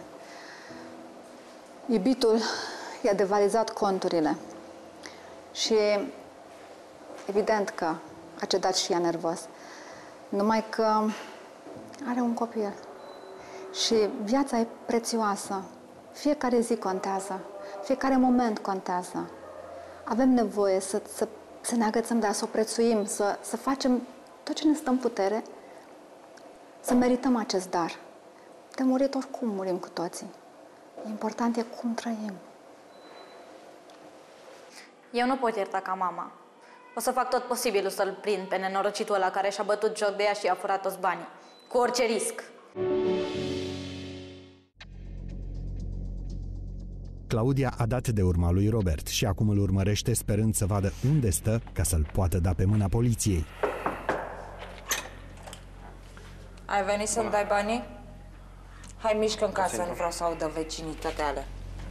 Iubitul i-a devalizat conturile și evident că a cedat și ea nervos. Numai că are un copil și viața e prețioasă. Fiecare zi contează, fiecare moment contează. Avem nevoie să ne agățăm de a, să o prețuim, să facem tot ce ne stă în putere, să merităm acest dar. De murit oricum murim cu toții. Important e cum trăim. Eu nu pot ierta ca mama. O să fac tot posibilul să-l prind pe nenorocitul ăla care și-a bătut joc de ea și i-a furat toți banii. Cu orice risc. Claudia a dat de urma lui Robert și acum îl urmărește sperând să vadă unde stă ca să-l poată da pe mâna poliției. Ai venit să-mi dai banii? Hai, mișcă în casă, nu vreau să audă vecinii toate alea.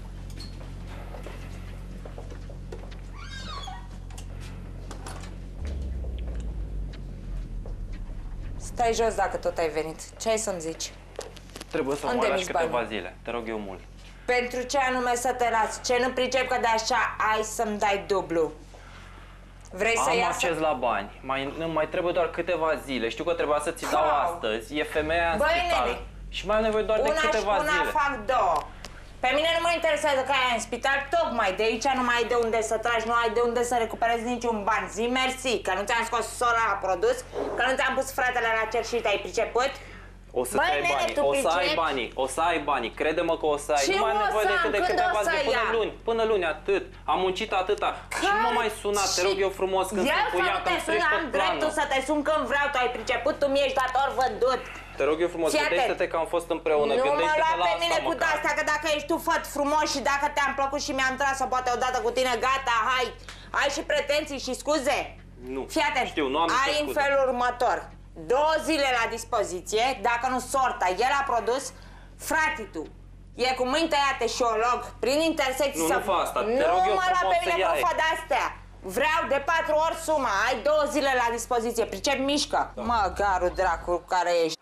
Stai jos dacă tot ai venit. Ce ai să-mi zici? Trebuie să mă lași câteva zile. Te rog eu mult. Pentru ce anume să te las? Ce nu pricep că de așa ai să-mi dai dublu? Vrei să iasă? Am acces la bani. Mai trebuie doar câteva zile. Știu că trebuia să ți dau astăzi. E femeia în spital. Și mai am nevoie doar de câteva zile. Una fac două. Pe mine nu mă interesează că ai în spital, tocmai de aici nu mai ai de unde să tragi, nu ai de unde să recuperezi niciun ban. Zi mersi, că nu ți-am scos sora la produs, că nu ți-am pus fratele la cer și te-ai priceput. O să ai banii, o să ai banii, o să ai banii, crede-mă că o să ai. Nu mai am nevoie decât de câteva zile, până luni, atât. Am muncit atâta. Și nu mă mai suna, te rog eu frumos când se puia, că îmi treci tot planul. Am dreptul să te sun când vreau, tu ai priceput, tu mi-ești dator vândut. Te rog eu frumos, gândește-te că am fost împreună, gândește-te la asta măcar. Nu mă lua pe mine cu de-astea, că dacă ești tu făt frumos și dacă te-am plăcut și mi-am tras-o poate odată cu tine, gata, hai. Ai și pretenții și scuze? Nu, știu, nu am nicio scuze. Ai în felul următor. 2 zile la dispoziție, dacă nu sorta, el a produs, frate tu, e cu mâini tăiate și o log, prin intersecții să... Nu fă asta, te rog eu frumos să iai. Nu mă lua pe mine cu fă de-astea. Vreau de 4 ori suma, ai 2 zile la dispoziție, pricep, mișcă. Da. Mă, garu dracu care ești.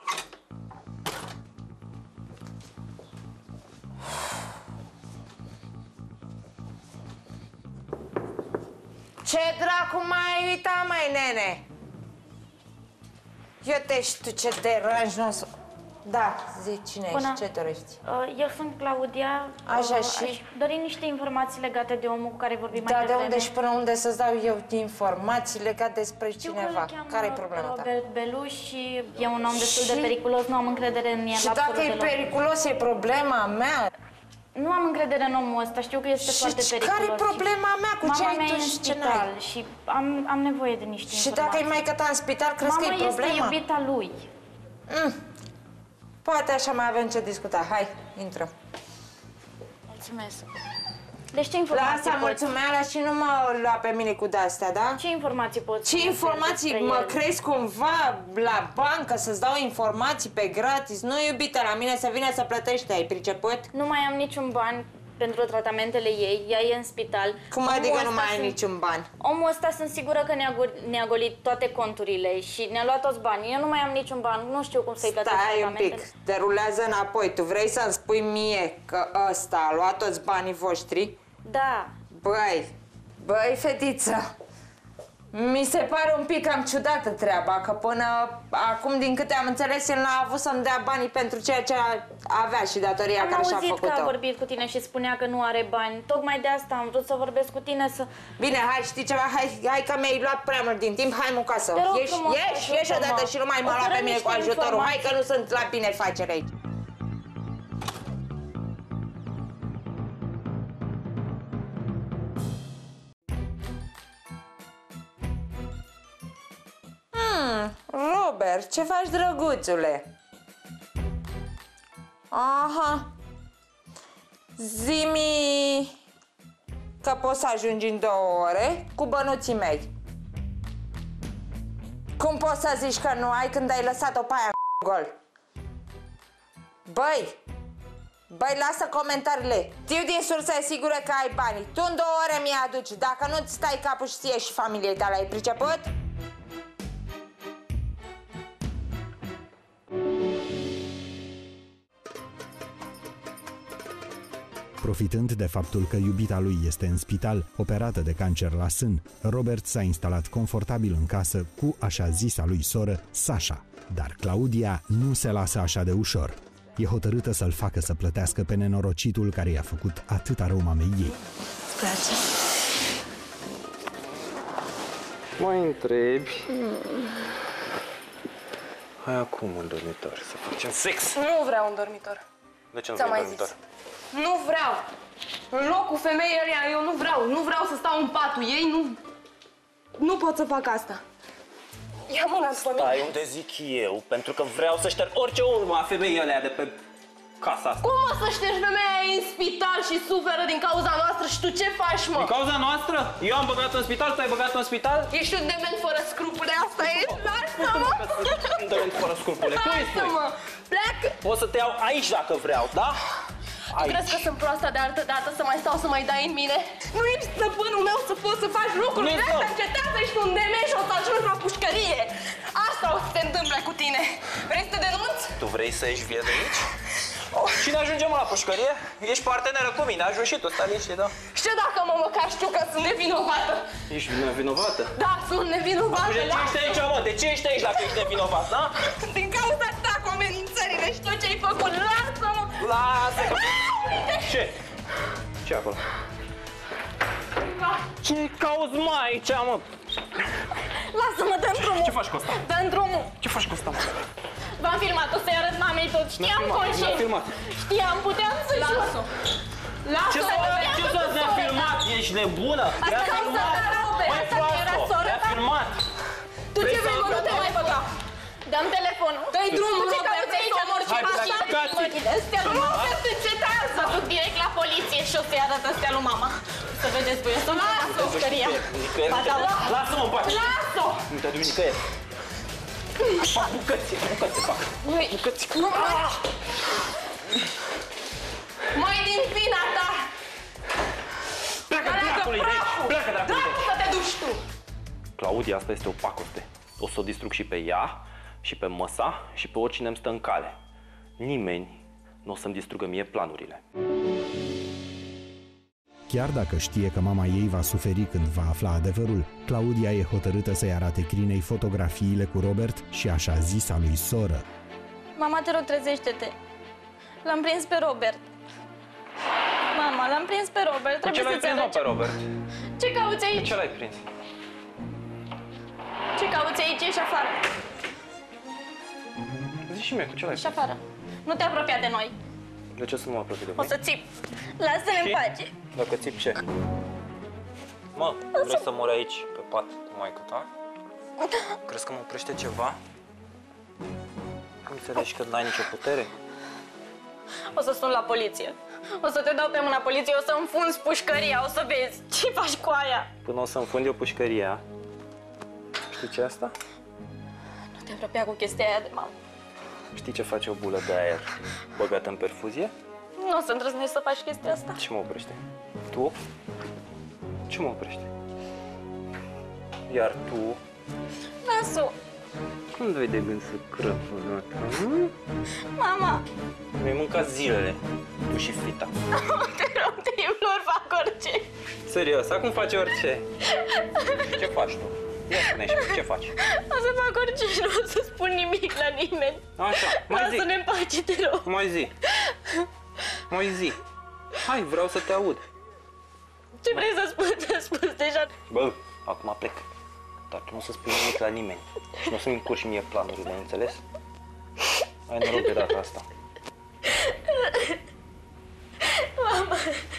Ce dracu m-ai uitat, mai nene? Eu te știu ce deranj, nu o să... Da, zi cine ești, ce dorești? Eu sunt Claudia. Așa și? Aș dori niște informații legate de omul cu care vorbim mai devreme. Da, de unde și până unde să-ți dau eu informații legate despre cineva? Care-i problema ta? Robert Beluș și e un om destul de periculos, nu am încredere în el. Și dacă e periculos, e problema mea? Nu am încredere în omul ăsta, știu că este foarte periculos. Și care-i problema mea? Cu ce ai tu și ce n-ai? Și am nevoie de niște informații. Și dacă e maică ta în spital, crezi că e problema? Mama este iubita lui. Poate așa mai avem ce discuta. Hai, intră. Mulțumesc. Deci ce informații lasă mulțumeala și nu mă lua pe mine cu de-astea, da? Ce informații poți? Ce informații? Mă crezi cumva la bancă să-ți dau informații pe gratis? Nu, iubite, la mine să vină să plătești, ai priceput? Nu mai am niciun ban pentru tratamentele ei, ea e în spital. Cum adică nu mai ai niciun ban? Omul ăsta sunt sigură că ne-a golit toate conturile și ne-a luat toți banii. Eu nu mai am niciun ban, nu știu cum să-i plătesc tratamentele. Stai un pic, derulează înapoi. Tu vrei să-mi spui mie că ăsta a luat toți banii voștri? Da. Băi, fetiță, mi se pare un pic cam ciudată treaba, că până acum, din câte am înțeles, el n-a avut să-mi dea banii pentru ceea ce avea și datoria care și-a făcut-o. Am auzit că a vorbit cu tine și spunea că nu are bani. Tocmai de asta am vrut să vorbesc cu tine să... Bine, hai, știi ceva? Hai că mi-ai luat prea mult din timp, hai mucasă. Ieși odată și nu mai mă lua pe mine cu ajutorul. Hai că nu sunt la binefacere aici. Robert, ce faci, drăguțule? Aha. Zi-mi că poți să ajungi în 2 ore cu bănuții mei. Cum poți să zici că nu ai când ai lăsat-o pe aia gol? Băi, lasă comentariile. Știu din sursă sigură că ai banii. Tu în 2 ore mi-i aduci. Dacă nu-ți stai capul și ție și familiei tale, ai priceput? Profitând de faptul că iubita lui este în spital, operată de cancer la sân, Robert s-a instalat confortabil în casă cu așa zisa lui soră, Sasha. Dar Claudia nu se lasă așa de ușor. E hotărâtă să-l facă să plătească pe nenorocitul care i-a făcut atâta rău mamei ei. Îți place? Mai întrebi? Hai acum în dormitor să facem sex. Nu vreau un dormitor. De ce nu vrei un dormitor? Nu vreau! În locul femeii ăia eu nu vreau să stau în patul ei, nu pot să fac asta. Ia mâna după mine. Stai unde zic eu, pentru că vreau să șterg orice urmă a femeii alea de pe casa asta. Cum o să ștergi femeia e în spital și suferă din cauza noastră și tu ce faci, mă? Din cauza noastră? Eu am băgat în spital, tu ai băgat în spital? Ești un dement fără scrupule, asta e? Lasă-mă! Un dement fără scrupule, cum îi spui? Lasă-mă! Pleacă! O să te iau aici dacă vreau, da? Aici. Crezi că sunt proasta de altă dată să mai stau să mai dai în mine? Nu ești stăpânul meu să poți să faci lucruri de astea, încetează, ești un dement și o să ajungi la pușcărie. Asta o să se întâmple cu tine. Vrei să te denunți? Tu vrei să ieși vie de aici? Și ne ajungem la pușcărie? Ești parteneră cu mine, ajungi și tu, stai liniște, da? Și dacă mă măcar știu că sunt nevinovată? Ești nevinovată? Da, sunt nevinovată. De ce ești aici, mă? De ce ești aici dacă ești nevinovat, da? Din cauza ta cu amenințările și tot ce ai făcut, lasă-mă! Lasă! Ce? Ce acolo? Ce cauți mai aici, mă? Lasă-mă, dă-mi drumul! Ce faci cu asta? Dă-mi drumul! Ce faci cu asta, mă? V-am filmat, o să-i arăt mamei tot, știam conștient. Știam, puteam să jur. Lasă-o! Ce să ne-a filmat? Ești nebună? Asta cauza ta, Robert! Asta era soră ta? filmat! Tu ce vrei, mă, nu te mai băga! Dă-mi telefonul! Dă-i drumul, Robert, să omori și așa! Astea lui mama! Robert, încetează! Mă duc direct la poliție și o să-i arăt astea lui mama. Să vedeți voi, o să mă las o scăria. Lasă-mă în pace! Lasă-o! Nu te duci nicăieri! Fac bucăți fac! Bucăți! Mai din vina ta! Pleacă dracului de aici! Pleacă dracului de aici! Dracu să te duci tu! Claudia, asta este o pacoste. O să o distrug și pe ea, și pe măsa, și pe oricine îmi stă în cale. Nimeni nu o să-mi distrugă mie planurile. Chiar dacă știe că mama ei va suferi când va afla adevărul, Claudia e hotărâtă să-i arate Crinei fotografiile cu Robert și așa zisa lui soră. Mama, te rog, trezește-te. L-am prins pe Robert. Mama, l-am prins pe Robert. Trebuie să-ți arăt. Pe Robert? Ce cauți aici? Ce l-ai prins? Ce cauți aici? Ești afară. Zici și mie, cu ce l-ai prins? Ești afară. Nu te apropia de noi. De ce să nu mă apropii de O voi? să țip. Lasă-ne în pace. Dacă țip ce? Mă, vrei să mori aici, pe pat, cu maică ta? Crezi că mă oprește ceva? Nu înțelegi că n-ai nicio putere? O să sun la poliție. O să te dau pe mâna poliției, o să înfunzi pușcăria, o să vezi ce faci cu aia. Până o să înfund eu pușcăria. Știi ce e asta? Nu te apropia cu chestia aia de mamă. Știi ce face o bulă de aer băgată în perfuzie? Nu o să îndrăznești să faci chestia asta. Ce mă oprește? Tu? Ce mă oprește? Iar tu? Lasă-o. Când ai de gând să crăpi odată? Mama. Mi-ai mâncat zilele, tu și fita. Te rog, te implor, fac orice. Serios, acum faci orice. Ce faci tu? Ia spune-și, ce faci? O să fac orice și nu o să spun nimic la nimeni. Așa, mai zi. Lasă-ne în pace, te rog. Mai zi. Mai zi. Hai, vreau să te aud. Ce vrei să spun? Te-am spus deja. Bă, acum plec. Dar tu nu o să spui nimic la nimeni. Și nu o să-mi încurci mie planurile, înțeles? Ai noroc de data asta. Mama.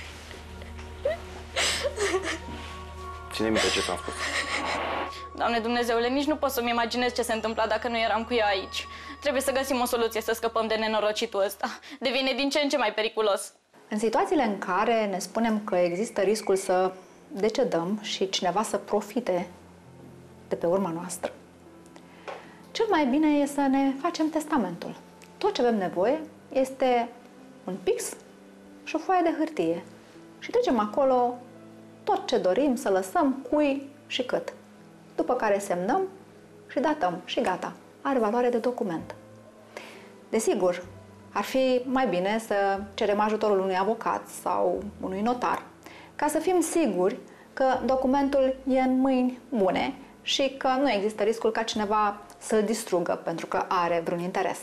Ține minte ce ți-am spus. Doamne Dumnezeule, nici nu pot să-mi imaginez ce se întâmpla dacă nu eram cu ea aici. Trebuie să găsim o soluție să scăpăm de nenorocitul ăsta. Devine din ce în ce mai periculos. În situațiile în care ne spunem că există riscul să decedăm și cineva să profite de pe urma noastră, cel mai bine e să ne facem testamentul. Tot ce avem nevoie este un pix și o foaie de hârtie. Și trecem acolo tot ce dorim să lăsăm, cui și cât. După care semnăm și datăm și gata. Are valoare de document. Desigur, ar fi mai bine să cerem ajutorul unui avocat sau unui notar ca să fim siguri că documentul e în mâini bune și că nu există riscul ca cineva să-l distrugă pentru că are vreun interes.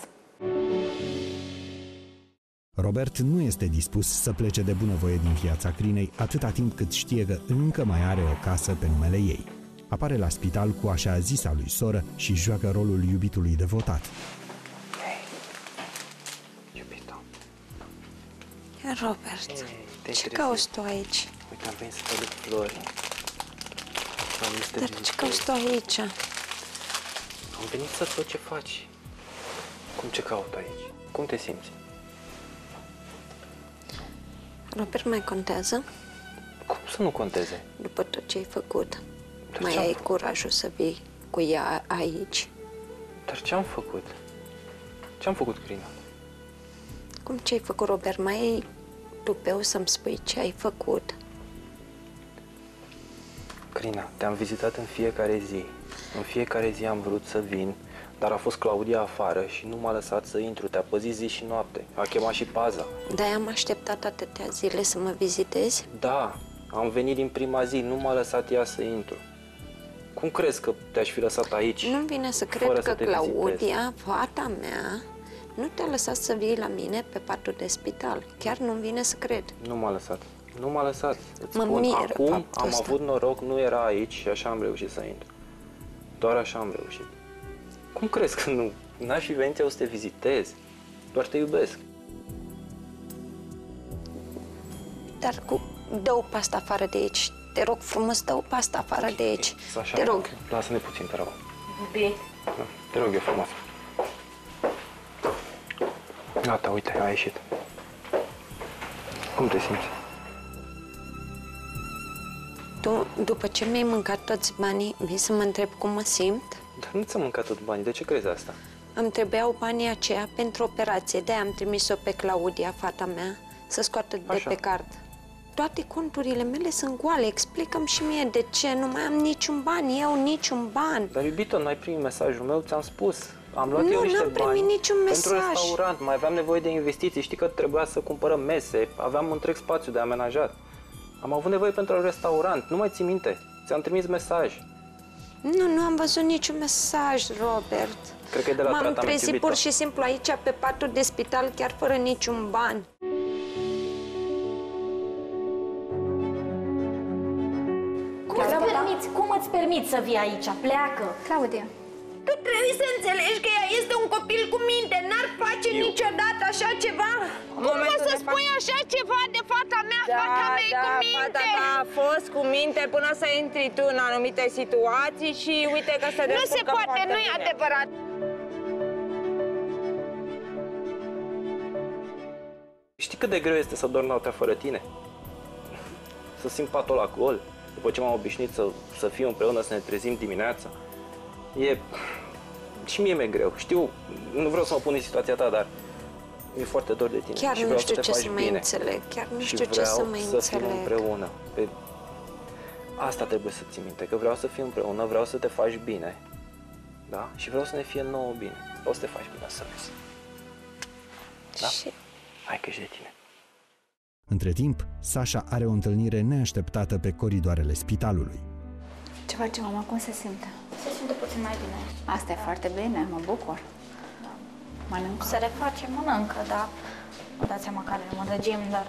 Robert nu este dispus să plece de bunăvoie din viața Crinei atâta timp cât știe că încă mai are o casă pe numele ei. Apare la spital cu așa zisa lui soră și joacă rolul iubitului devotat. Hei, iubito. Robert, ce cauți tu aici? Uite, am venit să te duc flori. Dar ce cauți tu aici? Am venit să văd ce faci. Cum ce caut aici? Cum te simți? Robert, mai contează? Cum să nu conteze? După tot ce ai făcut, mai ai curajul să vii cu ea aici? Dar ce-am făcut? Ce-am făcut, Crina? Cum ce ai făcut, Robert? Mai ai tupeu să-mi spui ce ai făcut? Crina, te-am vizitat în fiecare zi. În fiecare zi am vrut să vin, dar a fost Claudia afară și nu m-a lăsat să intru. Te-a păzit zi și noapte. A chemat și paza. De-aia am așteptat atâtea zile să mă vizitezi? Da, am venit din prima zi, nu m-a lăsat ea să intru. Cum crezi că te-aș fi lăsat aici? Nu-mi vine să cred că Claudia, fata mea, nu te-a lăsat să vii la mine pe patul de spital. Chiar nu-mi vine să cred. Nu m-a lăsat. Nu m-a lăsat. Mă miră acum am ăsta. avut noroc, nu era aici și așa am reușit să intru. Doar așa am reușit. Cum crezi că nu? N-aș fi venit eu să te vizitez. Doar te iubesc. Dar dă-o pe asta afară de aici. Te rog frumos, dă-o pe asta afară de aici. Așa, te rog. Lasă-ne puțin, te rog. Bine. Da, te rog eu frumos. Gata, uite, a ieșit. Cum te simți? Tu, după ce mi-ai mâncat toți banii, vii să mă întreb cum mă simt? Dar nu ți-am mâncat tot banii, de ce crezi asta? Îmi trebuiau banii aceia pentru operație, de-aia am trimis-o pe Claudia, fata mea, să scoată de pe card. Toate conturile mele sunt goale, explică-mi și mie de ce, nu mai am niciun ban, eu niciun ban. Dar iubito, n-ai primit mesajul meu, ți-am spus. Am luat eu niște bani niciun pentru mesaj. restaurant, mai aveam nevoie de investiții, știi că trebuia să cumpărăm mese, aveam întreg spațiu de amenajat. Am avut nevoie pentru un restaurant, nu mai ții minte, ți-am trimis mesaj. Nu am văzut niciun mesaj, Robert. Cred că e de la tratament, M-am trezit iubito. pur și simplu aici pe patul de spital, chiar fără niciun ban. Cum îți permiți să vii aici? Pleacă! Claudia. Tu trebuie să înțelegi că ea este un copil cu minte, n-ar face niciodată așa ceva. Cum o să spui așa ceva de fata mea? Fata mea e cu minte. Fata ta a fost cu minte până să intri tu în anumite situații și uite că se descurcă. Nu se poate, nu e adevărat. Știi cât de greu este să dorm noaptea fără tine? Să simt patul ăla gol, după ce m-am obișnuit să fiu împreună, să ne trezim dimineața. Și mie mi-e greu. Știu, nu vreau să mă pun în situația ta, dar mi-e foarte dor de tine. Chiar și nu știu să ce să mai înțeleg. Chiar nu știu ce să mai înțeleg. Și vreau să fim împreună. Asta trebuie să ții minte, că vreau să fim împreună, vreau să te faci bine. Da? Și vreau să ne fie nouă bine. Vreau să te faci bine, să vezi. Da? Hai că ești de tine. Între timp, Sasha are o întâlnire neașteptată pe coridoarele spitalului. Ce face mama? Cum se simte? Se simte puțin mai bine. Asta e foarte bine, mă bucur. Da. Mănâncă? Se reface, mănâncă, da. Vă dați seama care e mădăgim, dar...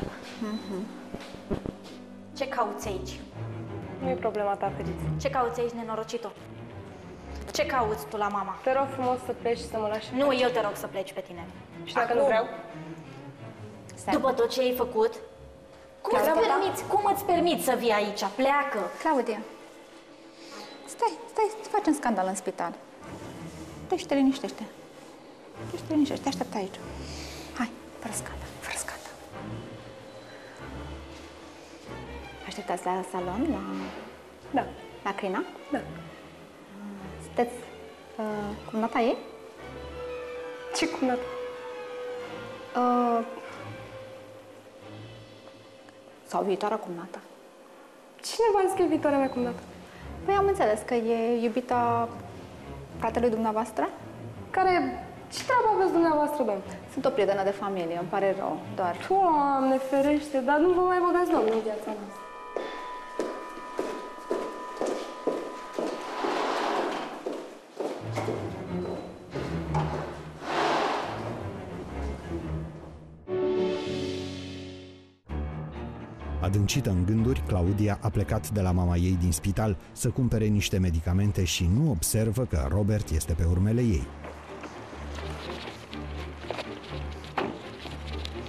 Ce cauți aici? Nu e problema ta, Feriță. Ce cauți aici, nenorocito? Ce cauți tu la mama? Te rog frumos să pleci și să mă lași. Nu, eu te rog să pleci pe tine. Și dacă nu vreau? După tot ce ai făcut? Cum îți permiți să vii aici? Pleacă! Claudia, stai, facem scandal în spital. Stai și te liniștește. Te aștept aici. Hai, fără scandal. Așteptați la salon, la Crina? Da. Sunteți cumnata ei? Ce cumnată? Sau viitoarea cumnată? Cine v-a zis că e viitoarea mea cumnată? Păi am înțeles că e iubita fratelui dumneavoastră? Care... Ce treabă aveți dumneavoastră, doamne? Sunt o prietenă de familie, îmi pare rău, doar... Doamne ferește, dar nu vă mai băgați, doamne, în viața noastră. Adâncită în gânduri, Claudia a plecat de la mama ei din spital să cumpere niște medicamente și nu observă că Robert este pe urmele ei.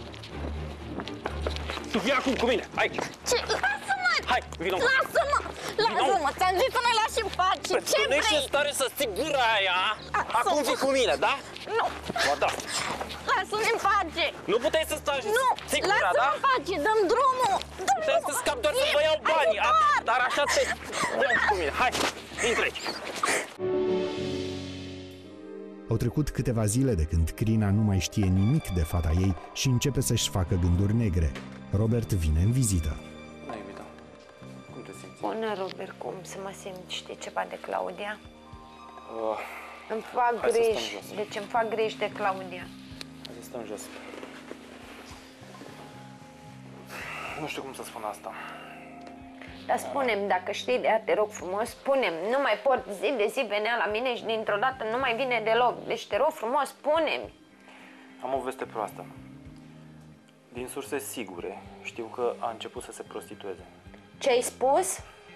Tu vii acum cu mine, hai! Ce? Lasă-mă! Hai, vină! Lasă-mă! Lasă-mă, ți-am zis să ne lași în pace. Ce vrei? Nu ești în stare să ții gura aia? Acum vii cu mine, da? Nu. Ba da. Lasă-ne în pace. Nu puteai să stai și să ții gura, da? Lasă-mă în pace, dăm drumul. Puteai să scapi doar să vă iau banii, dar așa te... Dă-mi cu mine, hai, intră aici. Au trecut câteva zile de când Crina nu mai știe nimic de fata ei și începe să-și facă gânduri negre. Robert vine în vizită. Bună, iubita. Cum te simți? Bună, Robert, cum să mă simt? Știi ceva de Claudia? Îmi fac griji. Deci îmi fac griji de Claudia. Hai să stăm jos. Nu știu cum să spun asta. Dar spune-mi, dacă știi de ea, te rog frumos, spune-mi. Nu mai pot, zi de zi venea la mine și dintr-o dată nu mai vine deloc. Deci te rog frumos, spune-mi. Am o veste proastă. Din surse sigure, știu că a început să se prostitueze. Ce ai spus?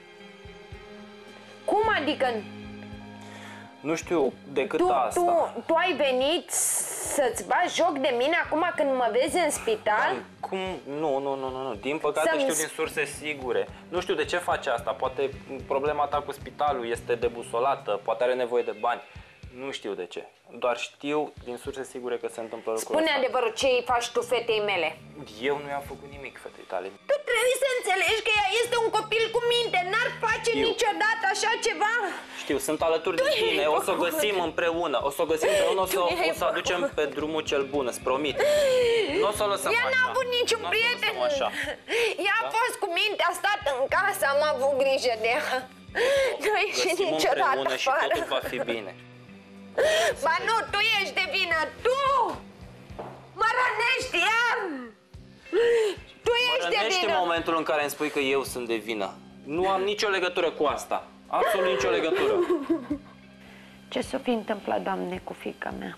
Cum adică? Nu știu decât asta. Tu ai venit să-ți bagi joc de mine acum când mă vezi în spital? Cum? Nu. Din păcate știu din surse sigure. Nu știu de ce face asta. Poate problema ta cu spitalul este debusolată, poate are nevoie de bani. Nu știu de ce. Doar știu din surse sigure că se întâmplă lucrul ăsta. Spune adevărul, ce îi faci tu fetei mele? Eu nu i-am făcut nimic fetei tale. Tu trebuie să înțelegi că ea este un copil cu minte. N-ar face niciodată așa ceva. Știu, sunt alături de tine. O să o găsim împreună. O să o găsim împreună, o să aducem pe drumul cel bun, îți promit. Nu o să o lăsăm așa. Ea n-a avut niciun prieten. Ea a fost cu minte, a stat în casă, am avut grijă de ea. Nu ieși niciodată afară. Și totul va fi bine. Ba nu, tu ești de vină, tu! Mă rănești, iar! Tu ești de vină! În momentul în care îmi spui că eu sunt de vină. Nu am nicio legătură cu asta. Absolut nicio legătură. Ce s-o fi întâmplat, Doamne, cu fiica mea?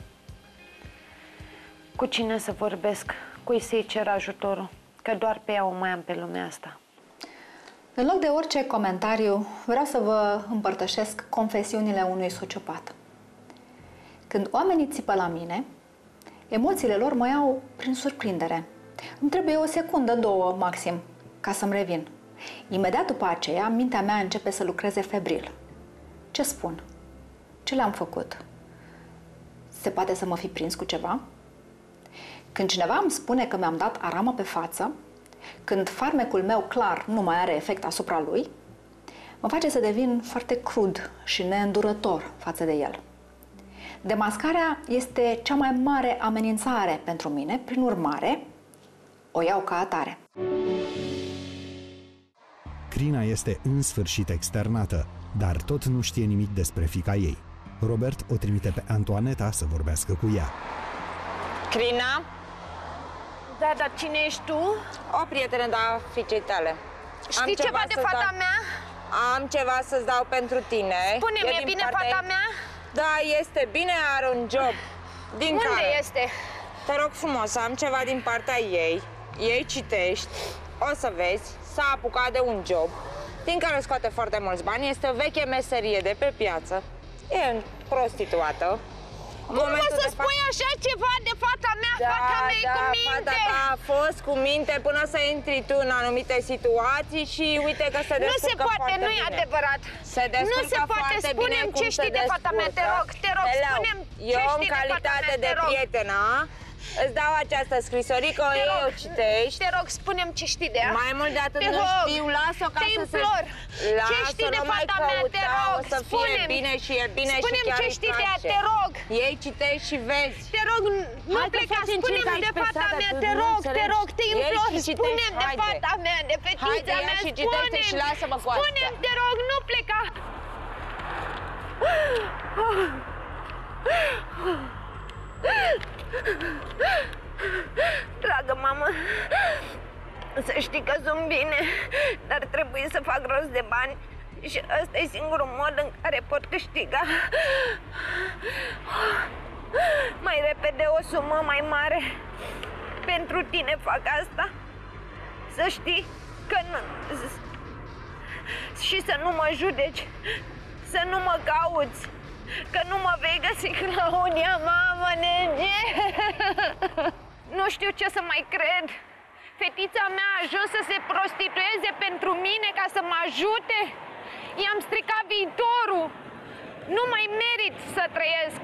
Cu cine să vorbesc? Cui să-i cer ajutorul? Că doar pe ea o mai am pe lumea asta. În loc de orice comentariu, vreau să vă împărtășesc confesiunile unui sociopat. Când oamenii țipă la mine, emoțiile lor mă iau prin surprindere. Îmi trebuie o secundă, două, maxim, ca să-mi revin. Imediat după aceea, mintea mea începe să lucreze febril. Ce spun? Ce le-am făcut? Se poate să mă fi prins cu ceva? Când cineva îmi spune că mi-am dat aramă pe față, când farmecul meu clar nu mai are efect asupra lui, mă face să devin foarte crud și neîndurător față de el. Demascarea este cea mai mare amenințare pentru mine, prin urmare, o iau ca atare. Crina este în sfârșit externată, dar tot nu știe nimic despre fiica ei. Robert o trimite pe Antoaneta să vorbească cu ea. Crina? Da, dar cine ești tu? O prietenă de-a fiicei tale. Știi ceva de fata mea? Am ceva să-ți dau pentru tine. Spune-mi, e bine fata mea? Da, este bine, are un job. Unde este? Te rog frumos, am ceva din partea ei. Ei citești, o să vezi, s-a apucat de un job din care scoate foarte mulți bani. Este o veche meserie de pe piață. E prostituată. Cum o să spui așa ceva de fata mea? Fata mea e cu minte! Fata ta a fost cu minte până să intri tu în anumite situații și uite că se descurcă. Nu se poate, nu e adevărat. Se descurcă nu se poate, spune-mi ce știi de fata mea, te rog, spune-mi ce știi de fata mea, te rog. Prietenă, îți dau această scrisorică, o citești. Te rog, spune-mi ce știi de ea. Mai mult de atât nu știu, lasă-o ca să se... Ce știi de fata mea, te rog, o să fie bine și e bine și chiar îi place. Spune-mi ce știi de ea, te rog. Ei citești și vezi. Te rog, nu pleca, spune-mi de fata mea, te rog, te implor, spune-mi de fata mea, de fetița mea, spune-mi, te rog, nu pleca. Dragă mamă, să știi că sunt bine, dar trebuie să fac rost de bani și ăsta e singurul mod în care pot câștiga mai repede o sumă mai mare. Pentru tine fac asta, să știi că nu... și să nu mă judeci, să nu mă cauți, că nu mă vei găsi, Claudia, mamă, nege! Nu știu ce să mai cred. Fetița mea a ajuns să se prostitueze pentru mine ca să mă ajute. I-am stricat viitorul! Nu mai merit să trăiesc!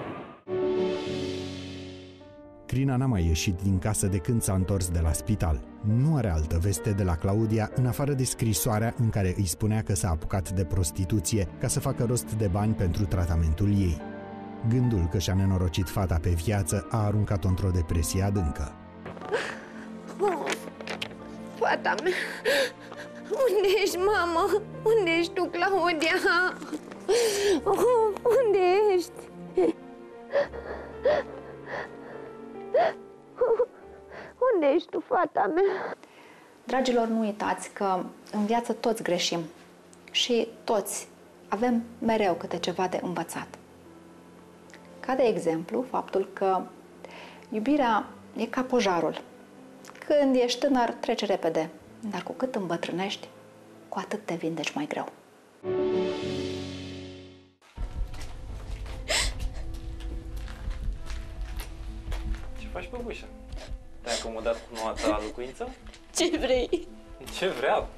Crina n-a mai ieșit din casă de când s-a întors de la spital. Nu are altă veste de la Claudia, în afară de scrisoarea în care îi spunea că s-a apucat de prostituție ca să facă rost de bani pentru tratamentul ei. Gândul că și-a nenorocit fata pe viață a aruncat-o într-o depresie adâncă. Fata mea, unde ești, mamă? Unde ești tu, Claudia? Unde ești? Unde ești tu, fata mea? Dragilor, nu uitați că în viață toți greșim și toți avem mereu câte ceva de învățat. Ca de exemplu, faptul că iubirea e ca pojarul. Când ești tânăr, trece repede, dar cu cât îmbătrânești, cu atât te vindeci mai greu. Ce faci, băbușă? Te-ai acomodat cu noua ta locuință? Ce vrei? Ce vreau?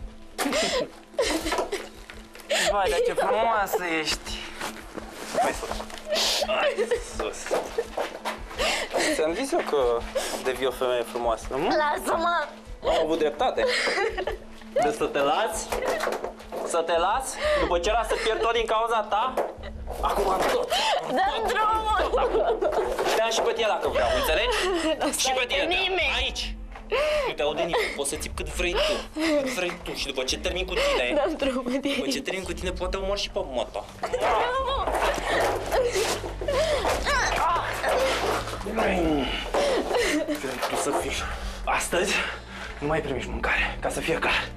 Vai, dar ce frumoasă ești! Hai sus! Hai sus! Ți-am zis eu că devii o femeie frumoasă, nu? Lasă-mă! Am avut dreptate. De să te lați? Să te lați? După ce era să pierd tot din cauza ta? Acum am tot! Dă-mi drumul! Te-am și pe tine dacă vreau, înțelegi? Și pe tine, nimeni. aici! Nu te aude nimeni, poți să țipi cât vrei tu. Cât vrei tu și după ce termin cu tine... Dă-mi drumul de aici. După ce termin cu tine, poate omor și pe măta. Tu să fii. Astăzi nu mai primești mâncare, ca să fie clar.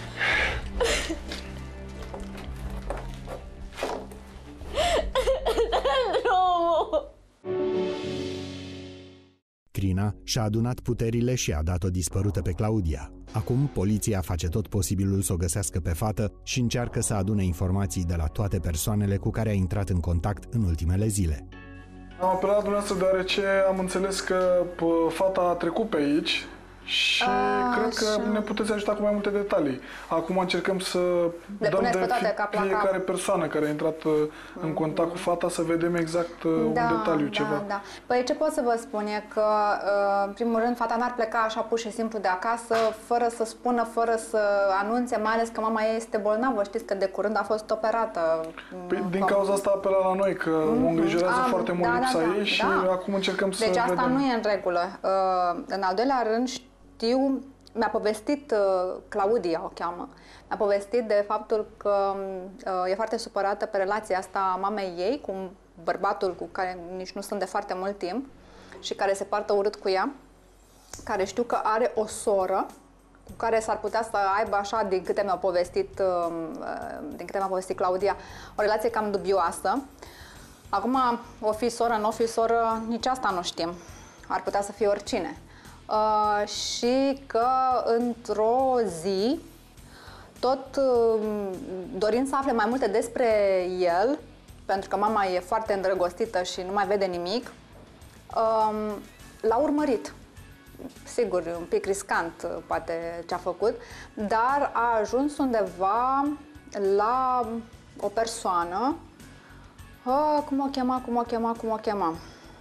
Crina și-a adunat puterile și a dat-o dispărută pe Claudia. Acum, poliția face tot posibilul să o găsească pe fată și încearcă să adune informații de la toate persoanele cu care a intrat în contact în ultimele zile. Am apelat la dumneavoastră deoarece am înțeles că fata a trecut pe aici și cred că ne puteți ajuta cu mai multe detalii. Acum încercăm să dăm de fiecare persoană care a intrat în contact cu fata să vedem exact un detaliu, ceva. Da. Păi ce pot să vă spun e că, în primul rând, fata n-ar pleca așa pur și simplu de acasă, fără să spună, fără să anunțe, mai ales că mama ei este bolnavă. Știți că de curând a fost operată. Păi, din cauza asta apela la noi, că o îngrijorează foarte mult lipsa ei și acum încercăm să Deci asta vedem. nu e în regulă. În al doilea rând, știu, mi-a povestit, Claudia o cheamă, mi-a povestit de faptul că e foarte supărată pe relația asta a mamei ei cu bărbatul cu care nici nu sunt de foarte mult timp și care se poartă urât cu ea, care știu că are o soră cu care s-ar putea să aibă așa, din câte mi-a povestit Claudia, o relație cam dubioasă. Acum, o fi soră, nu o fi soră, nici asta nu știm. Ar putea să fie oricine. Și că într-o zi, tot dorind să afle mai multe despre el, pentru că mama e foarte îndrăgostită și nu mai vede nimic, l-a urmărit. Sigur, un pic riscant poate ce a făcut, dar a ajuns undeva la o persoană, cum o chema?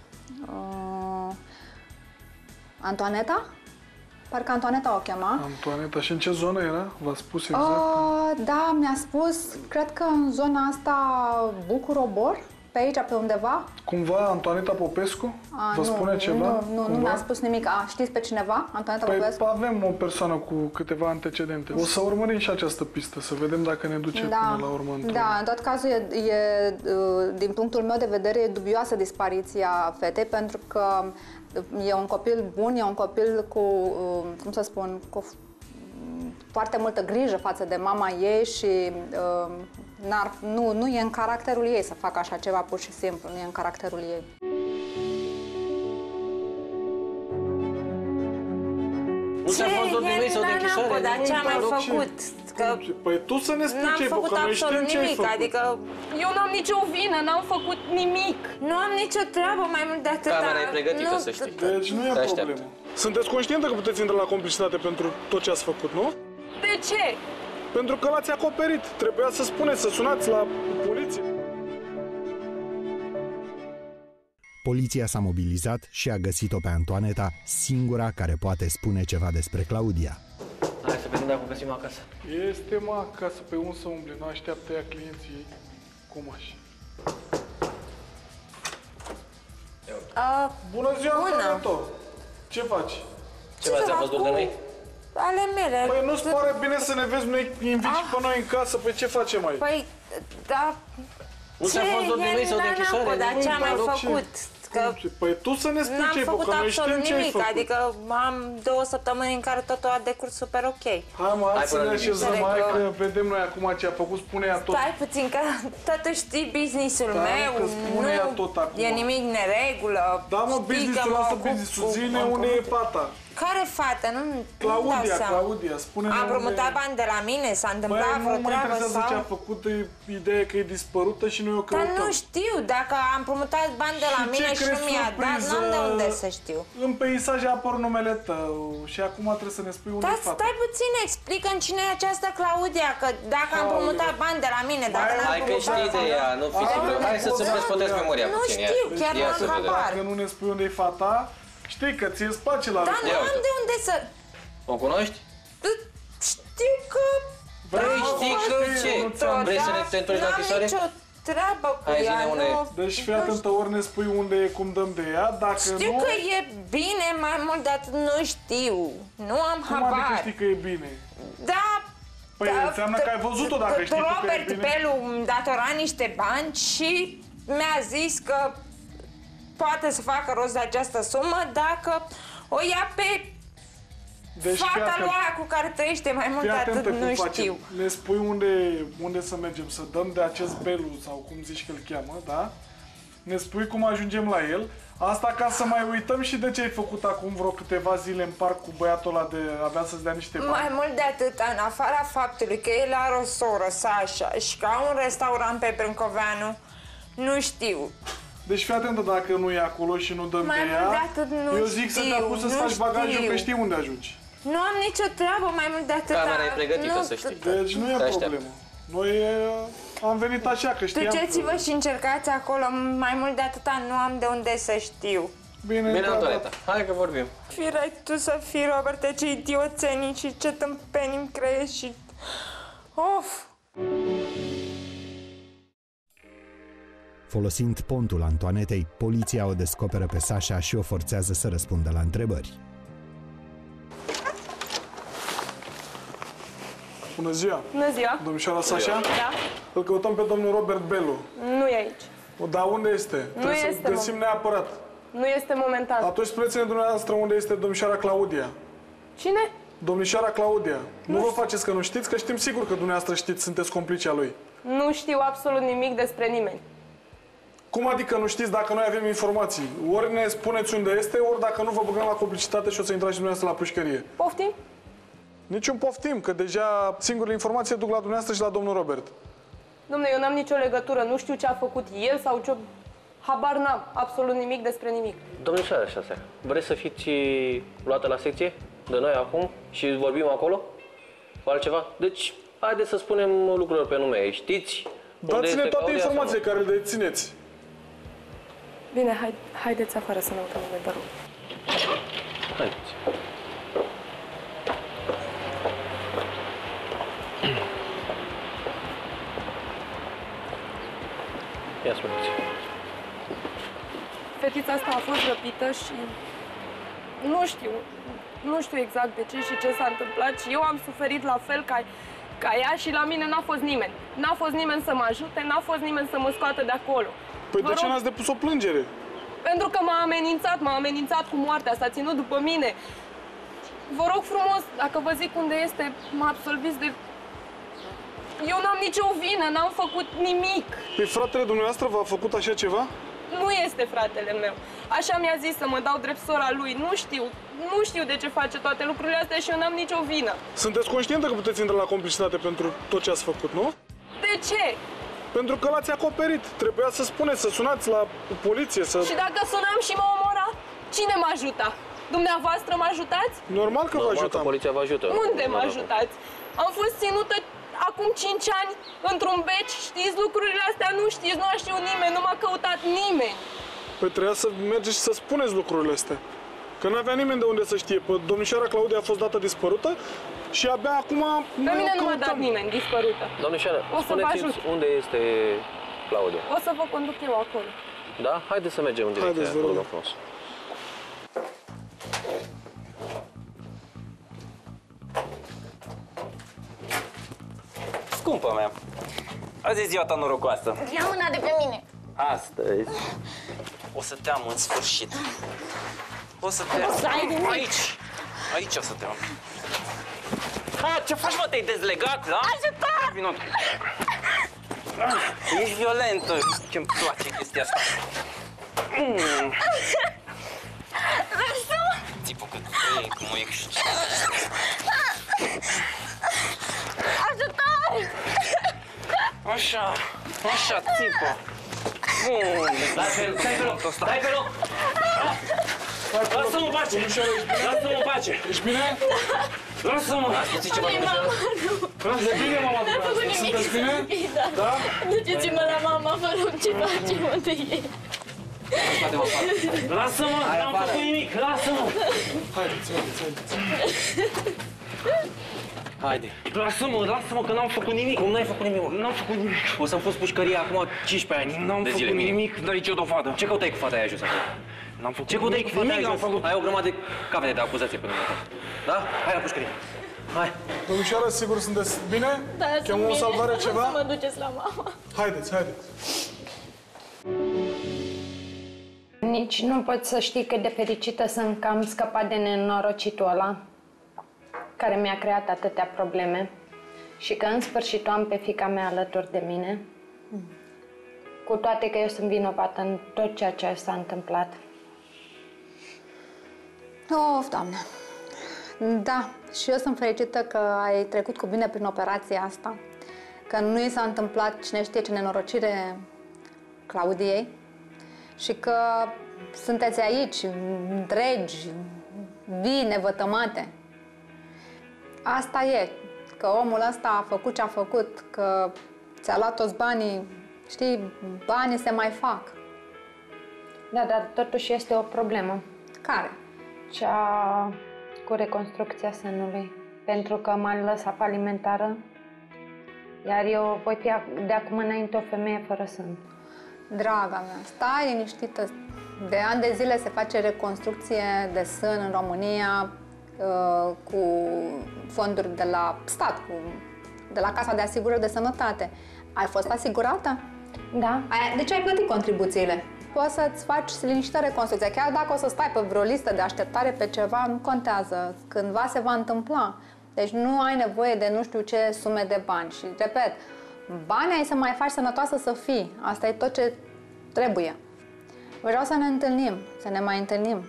Antoaneta? Parcă Antoaneta o chema. Antoaneta. Și în ce zonă era? V-a spus exact? Da, mi-a spus, cred că în zona asta Bucur-Obor, pe aici, pe undeva. Cumva Antoaneta Popescu? Vă spune ceva? Nu mi-a spus nimic. Știți pe cineva? Antoaneta Popescu? Avem o persoană cu câteva antecedente. O să urmărim și această pistă, să vedem dacă ne duce până la urmă. Da, în tot cazul din punctul meu de vedere, e dubioasă dispariția fetei, pentru că e un copil bun, e un copil cu, cum să spun, cu foarte multă grijă față de mama ei și nu e în caracterul ei să facă așa ceva pur și simplu, nu e în caracterul ei. Nu ți-a fost dor de noi sau de închisoare? Dar ce am mai făcut? Păi tu să ne spui ce ai făcut, că noi știm ce ai făcut. Adică eu n-am nicio vină, n-am făcut nimic. Nu am nicio treabă mai mult de atât. Camera e pregătită, să știi. Deci nu e problemă. Sunteți conștientă că puteți intra la complicitate pentru tot ce ați făcut, nu? De ce? Pentru că l-ați acoperit. Trebuia să spuneți, să sunați la poliție. Poliția s-a mobilizat și a găsit-o pe Antoaneta, singura care poate spune ceva despre Claudia. Hai să vedem dacă o găsim acasă. Este, mă, acasă, pe unde să umble. Nu așteaptă ea clienții cu mașini. Bună ziua, Antoaneta! Ce faci? Ce v-ați văzut de noi? Ale mele. Păi nu-ți pare bine să ne vezi, noi inviți pe noi în casă, păi ce facem mai? Păi, da... Nu ți-a fost dor de noi sau de închisoare? Dar ce am mai făcut? Că păi tu să ne spui ce ai făcut, că noi știm ce ai făcut. Adică am 2 săptămâni în care totul a decurs super ok. Hai mă, hai să ne așezăm, hai că vedem noi acum ce a făcut, spune ea tot. Stai puțin, că totuși știi business-ul meu, spune ea tot acum. E nimic neregulă. Da mă, business-ul, lasă business-ul, zine unde e fata. Care fată? Claudia, spune-ne a împrumutat bani de la mine? S-a întâmplat vreo treabă sau? Nu mă interesează ce a făcut, ideea că e dispărută și noi o căutăm. Dar nu știu, dacă a împrumutat bani de la mine și nu mi-a dat, n-am de unde să știu. În peisaj a apărut numele tău și acum trebuie să ne spui unde e fata. Dar stai puțin, explică-mi cine e această Claudia, că dacă a împrumutat bani de la mine, dacă n-a Hai că știi de ea, nu fi sigur. Hai să-ți răspundezi memoria puțin. Nu știu, chiar nu am habar. Dacă nu ne spui unde e fata, știi că ție îți place la Dar nu am de unde să... O cunoști? Știu că... Vrei, știi că ce? Vrei să ne întorci la închisoare? N-am nicio treabă cu ea, nu... Deci fii atentă, ori ne spui unde e, cum dăm de ea, dacă nu... Știu că e bine, mai mult de atât nu știu. Nu am habar. Cum adică știi că e bine? Da... Păi înseamnă că ai văzut-o dacă știi tu că e Robert bine. Belu îmi datora niște bani și mi-a zis că poate să facă rost de această sumă dacă o ia pe fata lui aia cu care trăiește, mai mult de atât nu știu. Ne spui unde să mergem, să dăm de acest Belu sau cum zici că îl cheamă, da? Ne spui cum ajungem la el. Asta ca să mai uităm și de ce ai făcut acum vreo câteva zile în parc cu băiatul ăla de avea să-ți dea niște bani. Mai mult de atât, în afara faptului că el are o soră, Sasha, și că au un restaurant pe Brâncoveanu, nu știu. Deci fii atentă dacă nu e acolo și nu dăm mai de ea. Mult de atât nu eu zic să te apuci să-ți faci bagajul, că știi unde ajungi. Nu am nicio treabă, mai mult de atât. Camera e pregătită, să știi. Deci nu e problemă. Noi am venit așa, că știam... Duceți-vă și încercați acolo, mai mult de atâta nu am de unde să știu. Bine, Antoaneta, hai că vorbim. Firai tu să fii, Robert, ce idioțenii și ce tâmpeni îmi creezi și... Of! Folosind pontul Antoanetei, poliția o descoperă pe Sasha și o forțează să răspundă la întrebări. Bună ziua! Bună ziua! Domnișoara Sasha? Da. Îl căutăm pe domnul Robert Belu. Nu e aici. Dar unde este? Nu este, să găsim neapărat. Nu este momentan. Atunci spuneți-ne dumneavoastră unde este domnișoara Claudia. Cine? Domnișoara Claudia. Nu vă faceți că nu știți, că știm sigur că dumneavoastră știți, sunteți complicea lui. Nu știu absolut nimic despre nimeni. Cum adică nu știți dacă noi avem informații? Ori ne spuneți unde este, ori dacă nu vă băgăm la complicitate și o să intrați și dumneavoastră la pușcărie. Poftim? Niciun poftim, că deja singurele informații duc la dumneavoastră și la domnul Robert. Dom'le, eu n-am nicio legătură, nu știu ce a făcut el sau ce... Habar n-am, absolut nimic despre nimic. Domnișoara Șasea, vreți să fiți luată la secție de noi acum și vorbim acolo? Cu altceva? Deci, haideți să spunem lucrurile pe nume. Știți? Dați-ne toate informațiile care le dețineți. Bine, haideți afară să ne uităm, vă rog. Haideți. Ia spuneți. Fetița asta a fost răpită și nu știu exact de ce și ce s-a întâmplat și eu am suferit la fel ca ea și la mine n-a fost nimeni. N-a fost nimeni să mă ajute, n-a fost nimeni să mă scoată de acolo. Păi de ce n-ați depus o plângere? Pentru că m-a amenințat cu moartea, s-a ținut după mine. Vă rog frumos, dacă vă zic unde este, mă absolviți de... Eu n-am nicio vină, n-am făcut nimic. Păi fratele dumneavoastră v-a făcut așa ceva? Nu este fratele meu. Așa mi-a zis să mă dau drept sora lui. Nu știu de ce face toate lucrurile astea și eu n-am nicio vină. Sunteți conștientă că puteți intra la complicitate pentru tot ce ați făcut, nu? De ce? Pentru că l-ați acoperit. Trebuia să spuneți, să sunați la poliție, să... Și dacă sunam și mă omora, cine mă ajuta? Dumneavoastră mă ajutați? Normal că vă ajutam. Că poliția vă ajută. Unde mă ajutați? Am fost ținută acum 5 ani într-un beci, știți lucrurile astea? Nu știți, nu a știut nimeni, nu m-a căutat nimeni. Păi trebuia să mergeți și să spuneți lucrurile astea. Că n-avea nimeni de unde să știe. Domnișoara Claudia a fost dată dispărută și abia acum... Pe mine nu m-a dat nimeni dispărută. Domnișoară, spuneți-mi unde este Claudia. O să vă conduc eu acolo. Da? Haideți să mergem în direcția aia, vă rog frumos. Scumpă mea, azi e ziua ta norocoasă. Ia mâna de pe mine. Astăzi o să te am în sfârșit. O să te am aici. Aici o să te am. Ce faci, mă? Te-ai dezlegat, da? Ajutor! Vino. Ești violentă. Ce-mi place chestia asta. Lasă-mă! Țipă cât vrei, cum o ești. Ajutor! Așa, așa, țipă. Bun, stai pe loc, stai pe loc. Lasă-mă în pace! Lasă-mă în pace! Ești bine? Lasă-mă! Asculți ceva, E bine, mama dumneavoastră? Sunteți bine? Da? Duceți-mă la mama, vă rog, ce facem de ei. Lasă-mă! N-am făcut nimic! Lasă-mă! Haideți. Haide! Lasă-mă, că n-am făcut nimic! Cum n-ai făcut nimic, mă? N-am făcut nimic! O să-mi pus pușcăria acum 15 ani. N-am făcut nimic, dar nici o dovadă. Ce căutai cu fata aia jos acolo? N-am făcut nimic. Ce căutai cu fata aia jos? Ai o grămadă de capete de acuzație pe numele tău. Da? Hai la pușcărie. Hai! Domnișoară, sigur sunteți bine? Da, Chemăm o salvare ceva? Să mă duceți la mama. Haideți. Nici nu pot să știi cât de fericită sunt că am scăpat de nenorocitul ăla care mi-a creat atâtea probleme și că în sfârșit o am pe fiica mea alături de mine, cu toate că eu sunt vinovată în tot ceea ce s-a întâmplat. Of, Doamne! Da, și eu sunt fericită că ai trecut cu bine prin operația asta, că nu i s-a întâmplat cine știe ce nenorocire Claudiei și că sunteți aici, întregi, vii, nevătămate. Asta e, că omul ăsta a făcut ce a făcut, că ți-a luat toți banii, știi, banii se mai fac. Da, dar totuși este o problemă. Care? Cea cu reconstrucția sânului, pentru că m-a lăsat falimentară, iar eu voi fi de acum înainte o femeie fără sân. Draga mea, stai liniștită. De ani de zile se face reconstrucție de sân în România cu fonduri de la stat, de la Casa de Asigurări de Sănătate. Ai fost asigurată? Da. Deci ai plătit contribuțiile. Poți să-ți faci liniștită reconstrucția. Chiar dacă o să stai pe vreo listă de așteptare pe ceva, nu contează. Cândva se va întâmpla. Deci nu ai nevoie de nu știu ce sume de bani. Și, repet, banii ai să mai faci sănătoasă să fii. Asta e tot ce trebuie. Vreau să ne întâlnim, să ne mai întâlnim.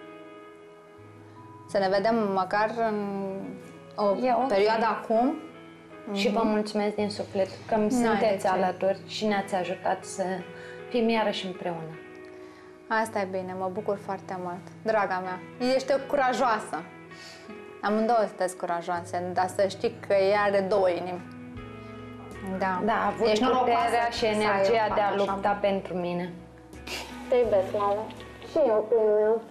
Să ne vedem măcar în o perioadă acum. Și vă mulțumesc din suflet că îmi sunteți alături și ne-ați ajutat să fim iarăși împreună. Asta e bine, mă bucur foarte mult. Draga mea, ești curajoasă. Amândouă sunteți curajoase, dar să știi că ea are două inimi. Da, a avut puterea și energia de a lupta pentru mine. Te iubesc, mama. Și eu cu meu.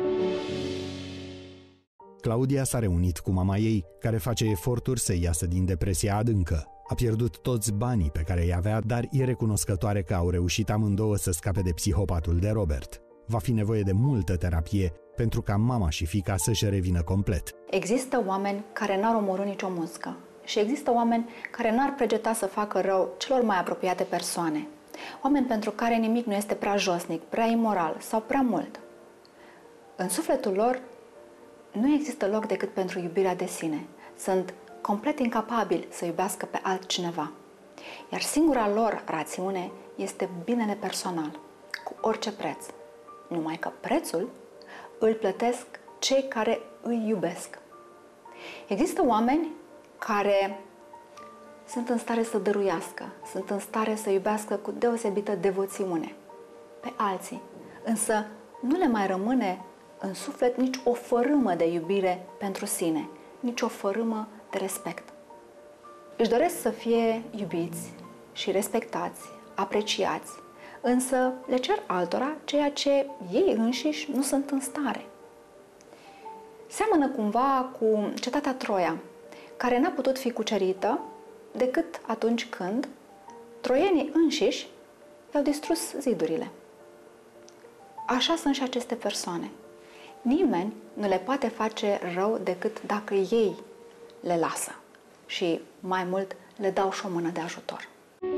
Claudia s-a reunit cu mama ei, care face eforturi să iasă din depresia adâncă. A pierdut toți banii pe care îi avea, dar e recunoscătoare că au reușit amândouă să scape de psihopatul de Robert. Va fi nevoie de multă terapie pentru ca mama și fiica să-și revină complet. Există oameni care n-ar omorî nicio muscă și există oameni care n-ar pregeta să facă rău celor mai apropiate persoane. Oameni pentru care nimic nu este prea josnic, prea imoral sau prea mult. În sufletul lor nu există loc decât pentru iubirea de sine. Sunt complet incapabili să iubească pe altcineva. Iar singura lor rațiune este binele personal, cu orice preț. Numai că prețul îl plătesc cei care îi iubesc. Există oameni care sunt în stare să dăruiască, sunt în stare să iubească cu deosebită devoțiune pe alții, însă nu le mai rămâne în suflet nici o fărâmă de iubire pentru sine, nici o fărâmă de respect. Își doresc să fie iubiți și respectați, apreciați, însă le cer altora ceea ce ei înșiși nu sunt în stare. Seamănă cumva cu cetatea Troia, care n-a putut fi cucerită decât atunci când troienii înșiși i-au distrus zidurile. Așa sunt și aceste persoane. Nimeni nu le poate face rău decât dacă ei le lasă și, mai mult, le dau și o mână de ajutor.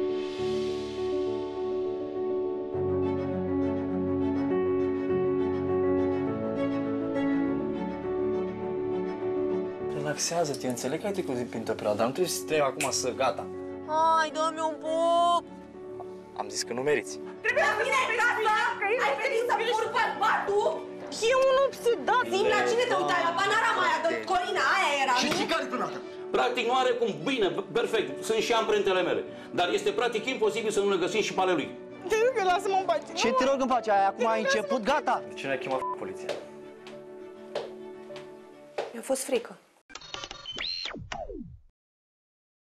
Relaxează-te, înțeleg că ai trecut prin perioada, dar nu trebuie să trăim acum să gata. Hai, dă-mi un pup! Am zis că nu meriți. Trebuie să vine acasă! Ai venit să furi bărbatul? E un obsedat! Zi-mi la cine te uitai? La panorama aia de Corina, aia era, nu? Și care-i până acum? Practic nu are cum. Bine, perfect, sunt și amprentele mele. Dar este practic imposibil să nu le găsim și pe ale lui. Te rog, lasă-mă în pace. Ce te rog în pace? Acum ai început, gata! Cine a chemat poliția? Mi-a fost frică.